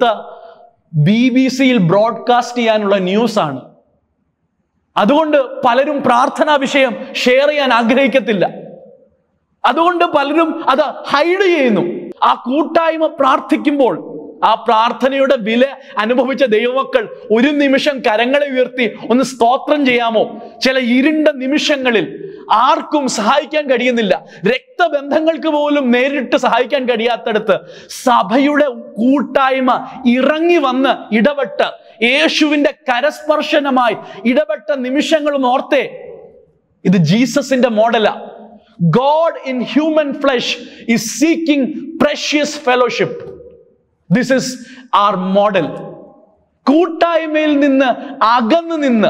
ബി ബി സിയിൽ ബ്രോഡ്കാസ്റ്റ് ചെയ്യാനുള്ള ന്യൂസാണ്. അതുകൊണ്ട് പലരും പ്രാർത്ഥനാ വിഷയം ഷെയർ ചെയ്യാൻ ആഗ്രഹിക്കത്തില്ല. അതുകൊണ്ട് പലരും അത് ഹൈഡ് ചെയ്യുന്നു. ആ കൂട്ടായ്മ പ്രാർത്ഥിക്കുമ്പോൾ, ആ പ്രാർത്ഥനയുടെ വില അനുഭവിച്ച ദൈവമക്കൾ ഒരു നിമിഷം കരങ്ങളെ ഉയർത്തി ഒന്ന് സ്തോത്രം ചെയ്യാമോ? ചില ഇരുണ്ട നിമിഷങ്ങളിൽ ആർക്കും സഹായിക്കാൻ കഴിയുന്നില്ല, രക്തബന്ധങ്ങൾക്ക് പോലും നേരിട്ട് സഹായിക്കാൻ കഴിയാത്തടത്ത് സഭയുടെ കൂട്ടായ്മ ഇറങ്ങി വന്ന് ഇടപെട്ട് യേശുവിന്റെ കരസ്പർശനമായി ഇടപെട്ട നിമിഷങ്ങൾ ഓർത്തേ. ഇത് ജീസസിന്റെ മോഡലാ. God in human flesh is seeking precious fellowship. This is our model. കൂട്ടായ്മയിൽ നിന്ന് അകന്നു നിന്ന്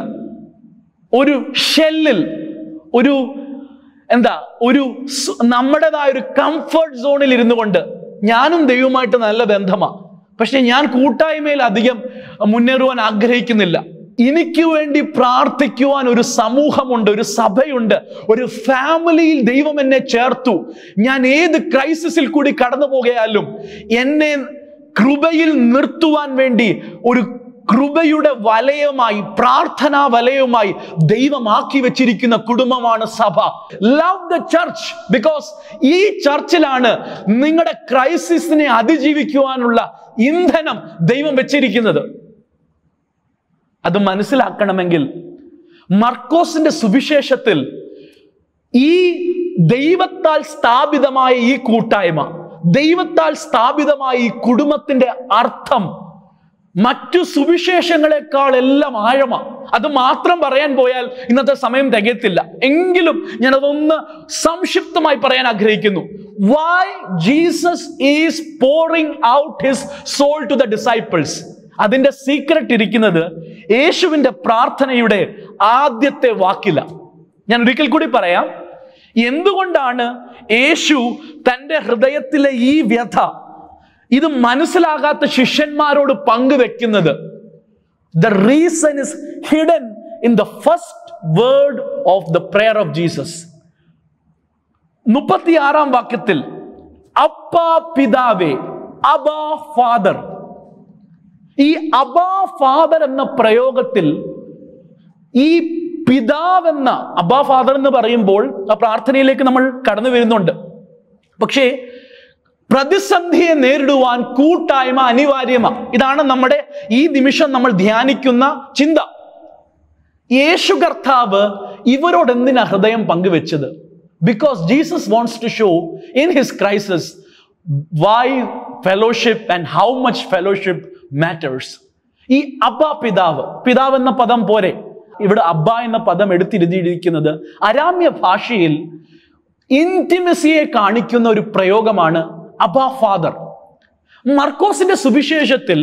ഒരു ഷെല്ലിൽ, ഒരു എന്താ ഒരു നമ്മുടേതായ ഒരു കംഫർട്ട് സോണിൽ ഇരുന്നു കൊണ്ട്, ഞാനും ദൈവമായിട്ട് നല്ല ബന്ധമാണ്, പക്ഷെ ഞാൻ കൂട്ടായ്മയിൽ അധികം മുന്നേറുവാൻ ആഗ്രഹിക്കുന്നില്ല. എനിക്ക് വേണ്ടി പ്രാർത്ഥിക്കുവാൻ ഒരു സമൂഹമുണ്ട്, ഒരു സഭയുണ്ട്, ഒരു ഫാമിലിയിൽ ദൈവം എന്നെ ചേർത്തു. ഞാൻ ഏത് ക്രൈസിസിൽ കൂടി കടന്നു പോകയാലും എന്നെ കൃപയിൽ നിർത്തുവാൻ വേണ്ടി ഒരു കൃപയുടെ വലയമായി, പ്രാർത്ഥനാ വലയമായി ദൈവമാക്കി വെച്ചിരിക്കുന്ന കുടുംബമാണ് സഭ. ലവ് ദ ചർച്ച്, ബിക്കോസ് ഈ ചർച്ചിലാണ് നിങ്ങളുടെ ക്രൈസിസിനെ അതിജീവിക്കുവാനുള്ള ഇന്ധനം ദൈവം വെച്ചിരിക്കുന്നത്. അത് മനസ്സിലാക്കണമെങ്കിൽ മർക്കോസിന്റെ സുവിശേഷത്തിൽ ഈ ദൈവത്താൽ സ്ഥാപിതമായ ഈ കൂട്ടായ്മ, ദൈവത്താൽ സ്ഥാപിതമായ ഈ കുടുംബത്തിന്റെ അർത്ഥം മറ്റു സുവിശേഷങ്ങളെക്കാൾ എല്ലാം ആഴമാണ്. അത് മാത്രം പറയാൻ പോയാൽ ഇന്നത്തെ സമയം തികയത്തില്ല. എങ്കിലും ഞാൻ അതൊന്ന് സംക്ഷിപ്തമായി പറയാൻ ആഗ്രഹിക്കുന്നു. Why Jesus is pouring out his soul to the disciples? അതിന്റെ സീക്രട്ട് ഇരിക്കുന്നത് യേശുവിന്റെ പ്രാർത്ഥനയുടെ ആദ്യത്തെ വാക്കില. ഞാൻ ഒരിക്കൽ കൂടി പറയാം, എന്തുകൊണ്ടാണ് യേശു തൻ്റെ ഹൃദയത്തിലെ ഈ വ്യഥ ഇത് മനസ്സിലാകാത്ത ശിഷ്യന്മാരോട് പങ്കുവെക്കുന്നത്? The reason is hidden in the first word of the prayer of Jesus. മുപ്പത്തിയാറാം വാക്യത്തിൽ അപ്പാ പിതാവേ, അബാ ഫാദർ. ഈ അബാ ഫാദർ എന്ന പ്രയോഗത്തിൽ ഈ പിതാവെന്ന അബാ ഫാദർ എന്ന് പറയുമ്പോൾ ആ പ്രാർത്ഥനയിലേക്ക് നമ്മൾ കടന്നു വരുന്നുണ്ട്. പക്ഷേ പ്രതിസന്ധിയെ നേരിടുവാൻ കൂട്ടായ്മ അനിവാര്യമാണ്. ഇതാണ് നമ്മുടെ ഈ നിമിഷം നമ്മൾ ധ്യാനിക്കുന്ന ചിന്ത. യേശു കർത്താവ് ഇവരോട് എന്തിനാ ഹൃദയം പങ്കുവെച്ചത്? Because Jesus wants to show in his crisis why fellowship and how much fellowship matters. ഈ അബ്ബാ പിതാവ്, പിതാവ് എന്ന പദം പോരെ, ഇവിടെ അബ്ബ എന്ന പദം എടുത്തിരുത്തിയിരിക്കുന്നത് അരാമ്യ ഭാഷയിൽ ഇന്റിമസിയെ കാണിക്കുന്ന ഒരു പ്രയോഗമാണ് അബ്ബാ ഫാദർ. മർക്കോസിന്റെ സുവിശേഷത്തിൽ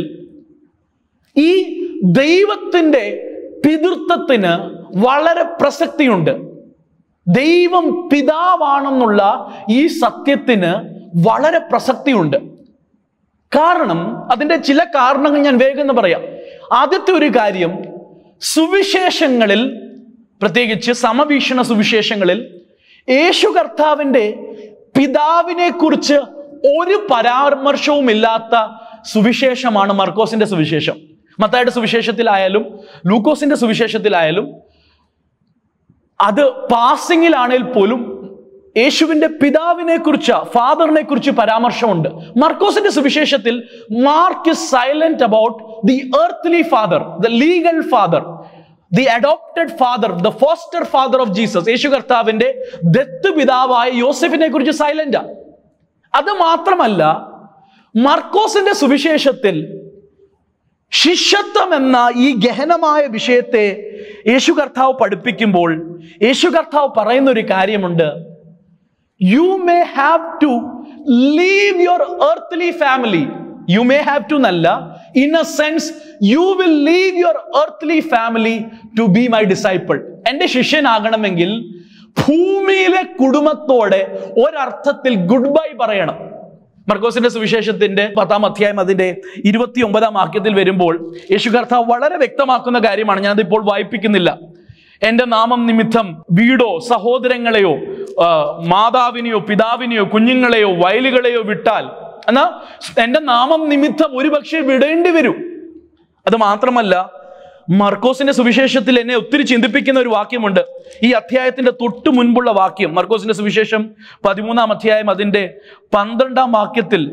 ഈ ദൈവത്തിന്റെ പിതൃത്വത്തിന് വളരെ പ്രസക്തിയുണ്ട്. ദൈവം പിതാവാണെന്നുള്ള ഈ സത്യത്തിന് വളരെ പ്രസക്തിയുണ്ട്. കാരണം അതിൻ്റെ ചില കാരണങ്ങൾ ഞാൻ വേഗം എന്ന് പറയാം. ആദ്യത്തെ ഒരു കാര്യം, സുവിശേഷങ്ങളിൽ, പ്രത്യേകിച്ച് സമവീക്ഷണ സുവിശേഷങ്ങളിൽ യേശു കർത്താവിൻ്റെ പിതാവിനെ കുറിച്ച് ഒരു പരാമർശവും ഇല്ലാത്ത സുവിശേഷമാണ് മർക്കോസിന്റെ സുവിശേഷം. മത്തായിയുടെ സുവിശേഷത്തിലായാലും ലൂക്കോസിന്റെ സുവിശേഷത്തിലായാലും അത് പാസിങ്ങിലാണെങ്കിൽ പോലും യേശുവിന്റെ പിതാവിനെ കുറിച്ച്, ഫാദറിനെ കുറിച്ച് പരാമർശമുണ്ട്. മർക്കോസിന്റെ സുവിശേഷത്തിൽ Mark is silent about the earthly father, the legal father, the adopted father, the foster father of Jesus. യേശു കർത്താവിന്റെ ദത്ത് പിതാവായ യോസെഫിനെ കുറിച്ച് സൈലന്റാ. അത് മാത്രമല്ല, മർക്കോസിന്റെ സുവിശേഷത്തിൽ ശിഷ്യത്വം എന്ന ഈ ഗഹനമായ വിഷയത്തെ യേശു കർത്താവ് പഠിപ്പിക്കുമ്പോൾ യേശു കർത്താവ് പറയുന്ന ഒരു കാര്യമുണ്ട്. You may have to leave your earthly family. You may have to നല്ല, in a sense you will leave your earthly family to be my disciple. എൻ്റെ ശിഷ്യനാകണമെങ്കിൽ ഭൂമിയിലെ കുടുംബത്തോടെ ഒരർത്ഥത്തിൽ ഗുഡ് ബൈ പറയണം. മർക്കോസിന്റെ സുവിശേഷത്തിന്റെ പത്താം അധ്യായം അതിന്റെ ഇരുപത്തി ഒമ്പതാം വാക്യത്തിൽ വരുമ്പോൾ യേശു കർത്താവ് വളരെ വ്യക്തമാക്കുന്ന കാര്യമാണ്. ഞാനതിപ്പോൾ വായിപ്പിക്കുന്നില്ല. എൻ്റെ നാമം നിമിത്തം വീടോ സഹോദരങ്ങളെയോ മാതാവിനെയോ പിതാവിനെയോ കുഞ്ഞുങ്ങളെയോ വയലുകളെയോ വിട്ടാൽ, എന്നാ എൻ്റെ നാമം നിമിത്തം ഒരുപക്ഷെ വിടേണ്ടി വരും. അത് മാത്രമല്ല, മർക്കോസിന്റെ സുവിശേഷത്തിൽ എന്നെ ഒത്തിരി ചിന്തിപ്പിക്കുന്ന ഒരു വാക്യമുണ്ട്. ഈ അധ്യായത്തിന്റെ തൊട്ടു മുൻപുള്ള വാക്യം, മർക്കോസിന്റെ സുവിശേഷം പതിമൂന്നാം അധ്യായം അതിന്റെ പന്ത്രണ്ടാം വാക്യത്തിൽ,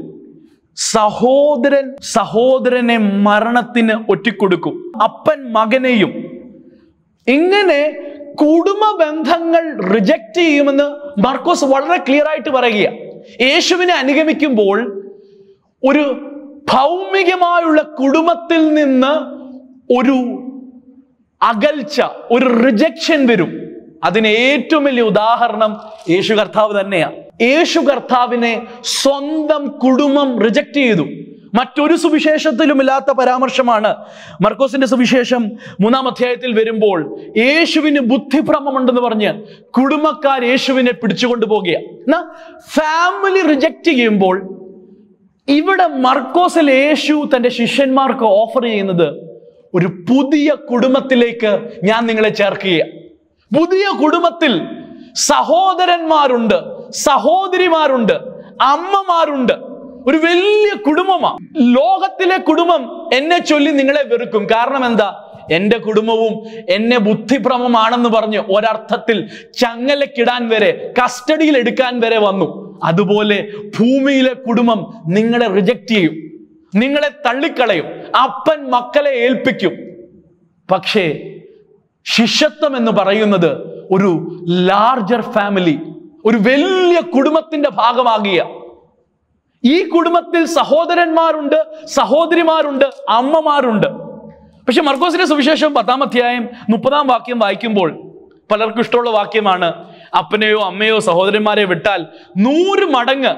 സഹോദരൻ സഹോദരനെ മരണത്തിന് ഒറ്റിക്കൊടുക്കും, അപ്പൻ മകനെയും. ഇങ്ങനെ കുടുംബ ബന്ധങ്ങൾ റിജക്റ്റ് ചെയ്യുമെന്ന് മർക്കോസ് വളരെ ക്ലിയർ ആയിട്ട് പറയുക. യേശുവിനെ അനുഗമിക്കുമ്പോൾ ഒരു ഭൗമികമായുള്ള കുടുംബത്തിൽ നിന്ന് ഒരു അകൽച്ച, ഒരു റിജക്ഷൻ വരും. അതിന് ഏറ്റവും വലിയ ഉദാഹരണം യേശു കർത്താവ് തന്നെയാണ്. യേശു കർത്താവിനെ സ്വന്തം കുടുംബം റിജക്റ്റ് ചെയ്തു. മറ്റൊരു സുവിശേഷത്തിലും ഇല്ലാത്ത പരാമർശമാണ് മർക്കോസിന്റെ സുവിശേഷം മൂന്നാം അധ്യായത്തിൽ വരുമ്പോൾ യേശുവിന് ബുദ്ധിഭ്രമമുണ്ടെന്ന് പറഞ്ഞ് കുടുംബക്കാർ യേശുവിനെ പിടിച്ചുകൊണ്ടു പോകുക. ഫാമിലി റിജക്റ്റ് ചെയ്യുമ്പോൾ ഇവിടെ മർക്കോസിൽ യേശു തൻ്റെ ശിഷ്യന്മാർക്ക് ഓഫർ ചെയ്യുന്നത് ഒരു പുതിയ കുടുംബത്തിലേക്ക് ഞാൻ നിങ്ങളെ ചേർക്കുകയാണ്. പുതിയ കുടുംബത്തിൽ സഹോദരന്മാരുണ്ട്, സഹോദരിമാരുണ്ട്, അമ്മമാരുണ്ട്. ഒരു വലിയ കുടുംബമാണ്. ലോകത്തിലെ കുടുംബം എന്നെ ചൊല്ലി നിങ്ങളെ വെറുക്കും. കാരണം എന്താ? എന്റെ കുടുംബവും എന്നെ ബുദ്ധിഭ്രമമാണെന്ന് പറഞ്ഞ് ഒരർത്ഥത്തിൽ ചങ്ങലക്കിടാൻ വരെ, കസ്റ്റഡിയിൽ എടുക്കാൻ വരെ വന്നു. അതുപോലെ ഭൂമിയിലെ കുടുംബം നിങ്ങളെ റിജക്റ്റ് ചെയ്യും, നിങ്ങളെ തള്ളിക്കളയും, അപ്പൻ മക്കളെ ഏൽപ്പിക്കും. പക്ഷേ ശിഷ്യത്വം എന്ന് പറയുന്നത് ഒരു ലാർജർ ഫാമിലി, ഒരു വലിയ കുടുംബത്തിന്റെ ഭാഗമാകിയ. ഈ കുടുംബത്തിൽ സഹോദരന്മാരുണ്ട്, സഹോദരിമാരുണ്ട്, അമ്മമാരുണ്ട്. പക്ഷെ മർക്കോസിന്റെ സുവിശേഷം പത്താം അധ്യായം മുപ്പതാം വാക്യം വായിക്കുമ്പോൾ പലർക്കും ഇഷ്ടമുള്ള വാക്യമാണ്. അപ്പനെയോ അമ്മയോ സഹോദരന്മാരെ വിട്ടാൽ നൂറ് മടങ്ങ്,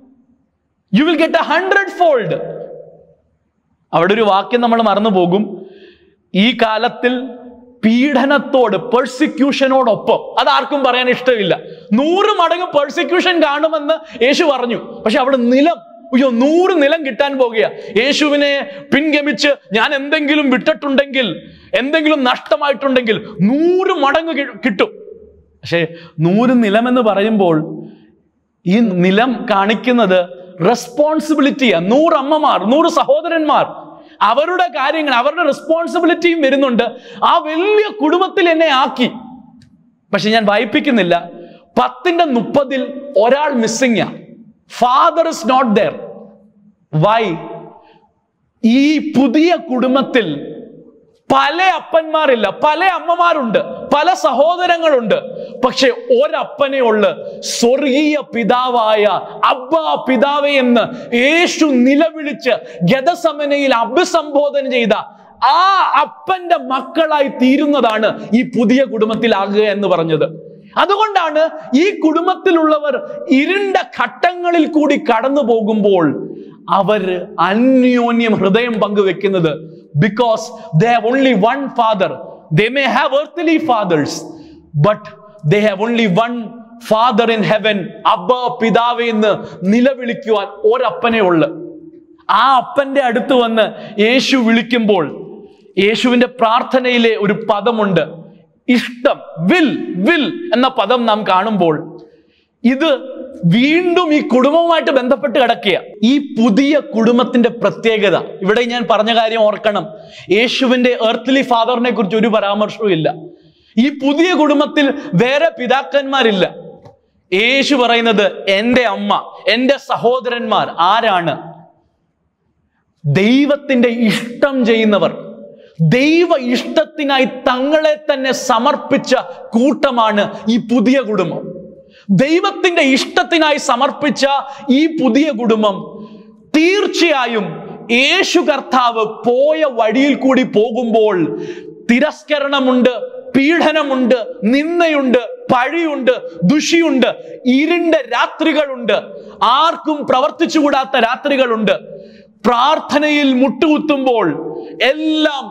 you will get a hundred fold. അവിടെ ഒരു വാക്യം നമ്മൾ മറന്നു പോകും. ഈ കാലത്തിൽ പീഡനത്തോട്, പെർസിക്യൂഷനോടൊപ്പം, അതാർക്കും പറയാൻ ഇഷ്ടമില്ല. നൂറ് മടങ്ങ് പെർസിക്യൂഷൻ കാണുമെന്ന് യേശു പറഞ്ഞു. പക്ഷെ അവിടെ നിലം, അയ്യോ നൂറ് നിലം കിട്ടാൻ പോകുക. യേശുവിനെ പിൻഗമിച്ച് ഞാൻ എന്തെങ്കിലും വിട്ടിട്ടുണ്ടെങ്കിൽ, എന്തെങ്കിലും നഷ്ടമായിട്ടുണ്ടെങ്കിൽ നൂറ് മടങ്ങ് കിട്ടും. പക്ഷേ നൂറ് നിലം എന്ന് പറയുമ്പോൾ ഈ നിലം കാണിക്കുന്നത് റെസ്പോൺസിബിലിറ്റിയാണ്. നൂറ് അമ്മമാർ, നൂറ് സഹോദരന്മാർ, അവരുടെ കാര്യങ്ങൾ, അവരുടെ റെസ്പോൺസിബിലിറ്റിയും വരുന്നുണ്ട്. ആ വലിയ കുടുംബത്തിൽ എന്നെ ആക്കി. പക്ഷെ ഞാൻ വായിപ്പിക്കുന്നില്ല. പത്തിന്റെ മുപ്പതിൽ ഒരാൾ missing. Father is not there. Why? ഈ പുതിയ കുടുംബത്തിൽ പല അപ്പന്മാരില്ല, പല അമ്മമാരുണ്ട്, പല സഹോദരങ്ങളുണ്ട്. പക്ഷെ ഒരപ്പനെ ഉള്ളു, സ്വർഗീയ പിതാവായ അബ്ബാ പിതാവേ എന്ന് യേശു നിലവിളിച്ച് ഗെഥസമനയിൽ അഭിസംബോധന ചെയ്ത ആ അപ്പന്റെ മക്കളായി തീരുന്നതാണ് ഈ പുതിയ കുടുംബത്തിലാകുക എന്ന് പറഞ്ഞത്. അതുകൊണ്ടാണ് ഈ കുടുംബത്തിലുള്ളവർ ഇരുണ്ട ഘട്ടങ്ങളിൽ കൂടി കടന്നു പോകുമ്പോൾ അവർ അന്യോന്യം ഹൃദയം പങ്കുവെക്കുന്നത്. Because they have only one father. They may have earthly fathers, but they have only one father in heaven. അബ്ബാ പിതാവേ എന്ന് നിലവിളിക്കുവാൻ ഒരപ്പനെ ഉള്ളു. ആ അപ്പന്റെ അടുത്ത് വന്ന് യേശു വിളിക്കുമ്പോൾ യേശുവിന്റെ പ്രാർത്ഥനയിലെ ഒരു പദമുണ്ട്, ഇഷ്ടം, വിൽ വിൽ എന്ന പദം നാം കാണുമ്പോൾ ഇത് വീണ്ടും ഈ കുടുംബവുമായിട്ട് ബന്ധപ്പെട്ട് കിടക്കുക. ഈ പുതിയ കുടുംബത്തിന്റെ പ്രത്യേകത, ഇവിടെ ഞാൻ പറഞ്ഞ കാര്യം ഓർക്കണം. യേശുവിന്റെ എർത്തലി ഫാദറിനെ കുറിച്ച് ഒരു പരാമർശവും ഇല്ല. ഈ പുതിയ കുടുംബത്തിൽ വേറെ പിതാക്കന്മാരില്ല. യേശു പറയുന്നത് എൻ്റെ അമ്മ, എൻ്റെ സഹോദരന്മാർ ആരാണ്? ദൈവത്തിന്റെ ഇഷ്ടം ചെയ്യുന്നവർ, ദൈവ ഇഷ്ടത്തിനായി തങ്ങളെ തന്നെ സമർപ്പിച്ച കൂട്ടമാണ് ഈ പുതിയ കുടുംബം. ദൈവത്തിന്റെ ഇഷ്ടത്തിനായി സമർപ്പിച്ച ഈ പുതിയ കുടുംബം തീർച്ചയായും യേശു കർത്താവ് പോയ വഴിയിൽ കൂടി പോകുമ്പോൾ തിരസ്കരണമുണ്ട്, പീഡനമുണ്ട്, നിന്ദയുണ്ട്, പഴിയുണ്ട്, ദുഷിയുണ്ട്, ഇരുണ്ട രാത്രികളുണ്ട്, ആർക്കും പ്രവർത്തിച്ചുകൂടാത്ത രാത്രികളുണ്ട്. പ്രാർത്ഥനയിൽ മുട്ടുകുത്തുമ്പോൾ എല്ലാം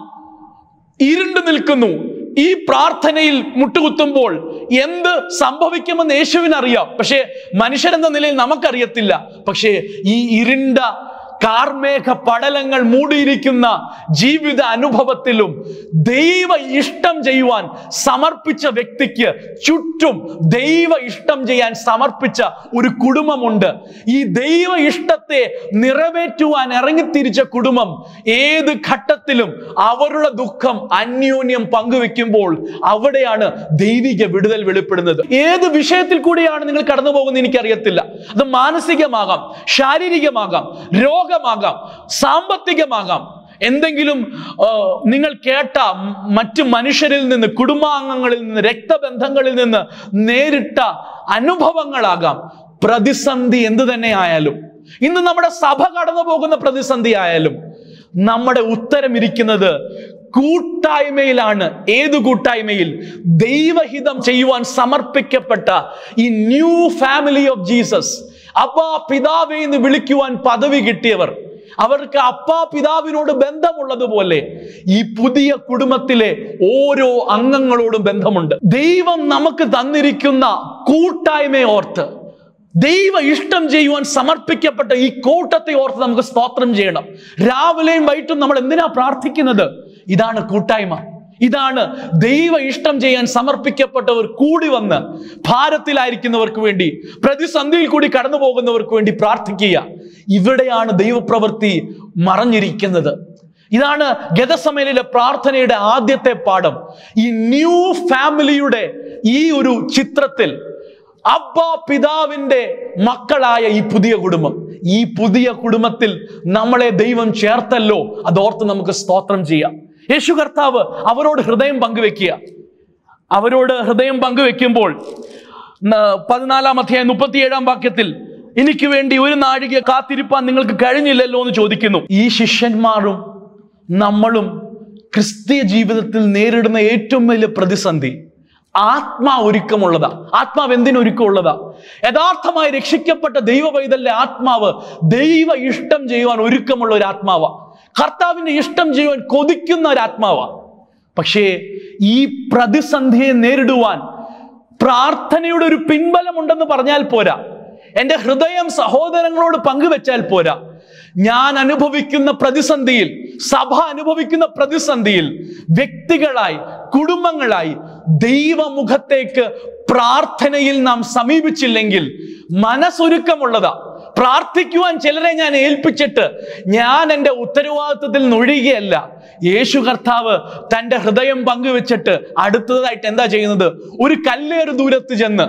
ഇരുണ്ടു നിൽക്കുന്നു. ഈ പ്രാർത്ഥനയിൽ മുട്ടുകുത്തുമ്പോൾ എന്ത് സംഭവിക്കുമെന്ന് യേശുവിനറിയാം. പക്ഷേ മനുഷ്യരെന്ന നിലയിൽ നമുക്കറിയത്തില്ല. പക്ഷേ ഈ ഇരുണ്ട കാർമേഘ പടലങ്ങൾ മൂടിയിരിക്കുന്ന ജീവിത അനുഭവത്തിലും ദൈവ ഇഷ്ടം ചെയ്യുവാൻ സമർപ്പിച്ച വ്യക്തിക്ക് ചുറ്റും ദൈവ ഇഷ്ടം ചെയ്യാൻ സമർപ്പിച്ച ഒരു കുടുംബമുണ്ട്. ഈ ദൈവ ഇഷ്ടത്തെ നിറവേറ്റുവാൻ ഇറങ്ങിത്തിരിച്ച കുടുംബം ഏത് ഘട്ടത്തിലും അവരുടെ ദുഃഖം അന്യോന്യം പങ്കുവെക്കുമ്പോൾ അവിടെയാണ് ദൈവിക വിടുതൽ വെളിപ്പെടുന്നത്. ഏത് വിഷയത്തിൽ കൂടിയാണ് നിങ്ങൾ കടന്നു പോകുന്നത് എനിക്കറിയത്തില്ല. അത് മാനസികമാകാം, ശാരീരികമാകാം, രോഗ ാകാം, സാമ്പത്തികമാകാം, എന്തെങ്കിലും നിങ്ങൾ കേട്ട മറ്റു മനുഷ്യരിൽ നിന്ന്, കുടുംബാംഗങ്ങളിൽ നിന്ന്, രക്തബന്ധങ്ങളിൽ നിന്ന് നേരിട്ട അനുഭവങ്ങളാകാം. പ്രതിസന്ധി എന്തു തന്നെ ആയാലും, ഇന്ന് നമ്മുടെ സഭ കടന്നു പോകുന്ന പ്രതിസന്ധി ആയാലും, നമ്മുടെ ഉത്തരം ഇരിക്കുന്നത് കൂട്ടായ്മയിലാണ്. ഏതു കൂട്ടായ്മയിൽ? ദൈവഹിതം ചെയ്യുവാൻ സമർപ്പിക്കപ്പെട്ട ഈ ന്യൂ ഫാമിലി ഓഫ് ജീസസ്. അപ്പാ പിതാവേ എന്ന് വിളിക്കുവാൻ പദവി കിട്ടിയവർ, അവർക്ക് അപ്പാ പിതാവിനോട് ബന്ധമുള്ളതുപോലെ ഈ പുതിയ കുടുംബത്തിലെ ഓരോ അംഗങ്ങളോടും ബന്ധമുണ്ട്. ദൈവം നമുക്ക് തന്നിരിക്കുന്ന കൂട്ടായ്മയെ ഓർത്ത്, ദൈവ ഇഷ്ടം ചെയ്യുവാൻ സമർപ്പിക്കപ്പെട്ട ഈ കൂട്ടത്തെ ഓർത്ത് നമുക്ക് സ്തോത്രം ചെയ്യണം. രാവിലെയും വൈകിട്ടും നമ്മൾ എന്തിനാ പ്രാർത്ഥിക്കുന്നത്? ഇതാണ് കൂട്ടായ്മ. ഇതാണ് ദൈവ ഇഷ്ടം ചെയ്യാൻ സമർപ്പിക്കപ്പെട്ടവർ കൂടി വന്ന് ഭാരത്തിലായിരിക്കുന്നവർക്ക് വേണ്ടി, പ്രതിസന്ധിയിൽ കൂടി കടന്നു പോകുന്നവർക്ക് വേണ്ടി പ്രാർത്ഥിക്കുക. ഇവിടെയാണ് ദൈവപ്രവൃത്തി മറഞ്ഞിരിക്കുന്നത്. ഇതാണ് ഗെത്സമേനിലെ പ്രാർത്ഥനയുടെ ആദ്യത്തെ പാഠം. ഈ ന്യൂ ഫാമിലിയുടെ ഈ ഒരു ചിത്രത്തിൽ അബ്ബ പിതാവിന്റെ മക്കളായ ഈ പുതിയ കുടുംബം, ഈ പുതിയ കുടുംബത്തിൽ നമ്മളെ ദൈവം ചേർത്തല്ലോ, അതോർത്ത് നമുക്ക് സ്തോത്രം ചെയ്യാം. യേശു കർത്താവ് അവരോട് ഹൃദയം പങ്കുവെക്കുക. അവരോട് ഹൃദയം പങ്കുവെക്കുമ്പോൾ പതിനാലാം അധ്യായം മുപ്പത്തിയേഴാം വാക്യത്തിൽ, എനിക്ക് വേണ്ടി ഒരു നാഴിക കാത്തിരിപ്പാൻ നിങ്ങൾക്ക് കഴിഞ്ഞില്ലല്ലോ എന്ന് ചോദിക്കുന്നു. ഈ ശിഷ്യന്മാരും നമ്മളും ക്രിസ്തീയ ജീവിതത്തിൽ നേരിടുന്ന ഏറ്റവും വലിയ പ്രതിസന്ധി ആത്മാ ഒരുക്കമുള്ളതാ. ആത്മാവ് എന്തിനൊരുക്കമുള്ളതാ? യഥാർത്ഥമായി രക്ഷിക്കപ്പെട്ട ദൈവ പൈതലിന്റെ ആത്മാവ് ദൈവ ഇഷ്ടം ചെയ്യുവാൻ ഒരുക്കമുള്ള ഒരു ആത്മാവാ. കർത്താവിന്റെ ഇഷ്ടം ചെയ്യുവാൻ കൊതിക്കുന്ന ഒരു ആത്മാവാ. പക്ഷേ ഈ പ്രതിസന്ധിയെ നേരിടുവാൻ പ്രാർത്ഥനയുടെ ഒരു പിൻബലമുണ്ടെന്ന് പറഞ്ഞാൽ പോരാ. എൻ്റെ ഹൃദയം സഹോദരങ്ങളോട് പങ്കുവെച്ചാൽ പോരാ. ഞാൻ അനുഭവിക്കുന്ന പ്രതിസന്ധിയിൽ, സഭ അനുഭവിക്കുന്ന പ്രതിസന്ധിയിൽ വ്യക്തികളായി, കുടുംബങ്ങളായി ദൈവമുഖത്തേക്ക് പ്രാർത്ഥനയിൽ നാം സമീപിച്ചില്ലെങ്കിൽ മനസ്സൊരുക്കമുള്ളതാ. പ്രാർത്ഥിക്കുവാൻ ചിലരെ ഞാൻ ഏൽപ്പിച്ചിട്ട് ഞാൻ എൻ്റെ ഉത്തരവാദിത്വത്തിൽ നൊഴിയുകയല്ല. യേശു കർത്താവ് തൻ്റെ ഹൃദയം പങ്കുവെച്ചിട്ട് അടുത്തതായിട്ട് എന്താ ചെയ്യുന്നത്? ഒരു കല്ലേറ് ദൂരത്ത് ചെന്ന്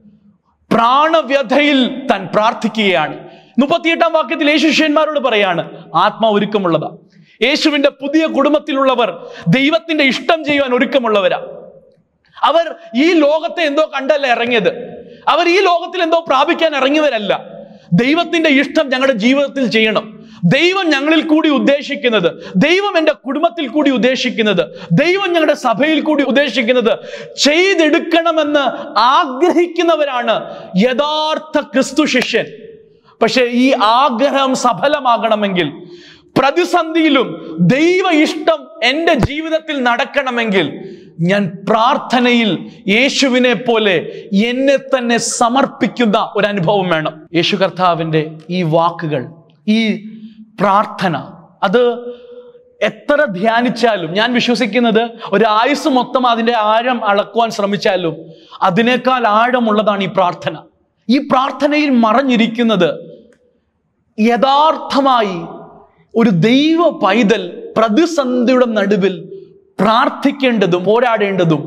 പ്രാണവ്യഥയിൽ താൻ പ്രാർത്ഥിക്കുകയാണ്. മുപ്പത്തിയെട്ടാം വാക്യത്തിൽ യേശു ശിഷ്യന്മാരോട് പറയാണ്, ആത്മാ ഒരുക്കമുള്ളതാ. യേശുവിന്റെ പുതിയ കുടുംബത്തിലുള്ളവർ ദൈവത്തിന്റെ ഇഷ്ടം ചെയ്യുവാൻ ഒരുക്കമുള്ളവരാ. അവർ ഈ ലോകത്തെ എന്തോ കണ്ടല്ല ഇറങ്ങിയത്. അവർ ഈ ലോകത്തിൽ എന്തോ പ്രാപിക്കാൻ ഇറങ്ങിയവരല്ല. ദൈവത്തിന്റെ ഇഷ്ടം ഞങ്ങളുടെ ജീവിതത്തിൽ ചെയ്യണം. ദൈവം ഞങ്ങളിൽ കൂടി ഉദ്ദേശിക്കുന്നത്, ദൈവം എൻ്റെ കുടുംബത്തിൽ കൂടി ഉദ്ദേശിക്കുന്നത്, ദൈവം ഞങ്ങളുടെ സഭയിൽ കൂടി ഉദ്ദേശിക്കുന്നത് ചെയ്തെടുക്കണമെന്ന് ആഗ്രഹിക്കുന്നവരാണ് യഥാർത്ഥ ക്രിസ്തു ശിഷ്യൻ. പക്ഷെ ഈ ആഗ്രഹം സഫലമാകണമെങ്കിൽ, പ്രതിസന്ധിയിലും ദൈവ ഇഷ്ടം എൻ്റെ ജീവിതത്തിൽ നടക്കണമെങ്കിൽ ഞാൻ പ്രാർത്ഥനയിൽ യേശുവിനെ പോലെ എന്നെ തന്നെ സമർപ്പിക്കുന്ന ഒരു അനുഭവം വേണം. യേശു കർത്താവിൻ്റെ ഈ വാക്കുകൾ, ഈ പ്രാർത്ഥന, അത് എത്ര ധ്യാനിച്ചാലും, ഞാൻ വിശ്വസിക്കുന്നത് ഒരു ആയുസ് മൊത്തം അതിൻ്റെ ആഴം അളക്കുവാൻ ശ്രമിച്ചാലും അതിനേക്കാൾ ആഴമുള്ളതാണ് ഈ പ്രാർത്ഥന. ഈ പ്രാർത്ഥനയിൽ മറഞ്ഞിരിക്കുന്നത് യഥാർത്ഥമായി ഒരു ദൈവ പൈതൽ പ്രതിസന്ധിയുടെ നടുവിൽ പ്രാർത്ഥിക്കേണ്ടതും പോരാടേണ്ടതും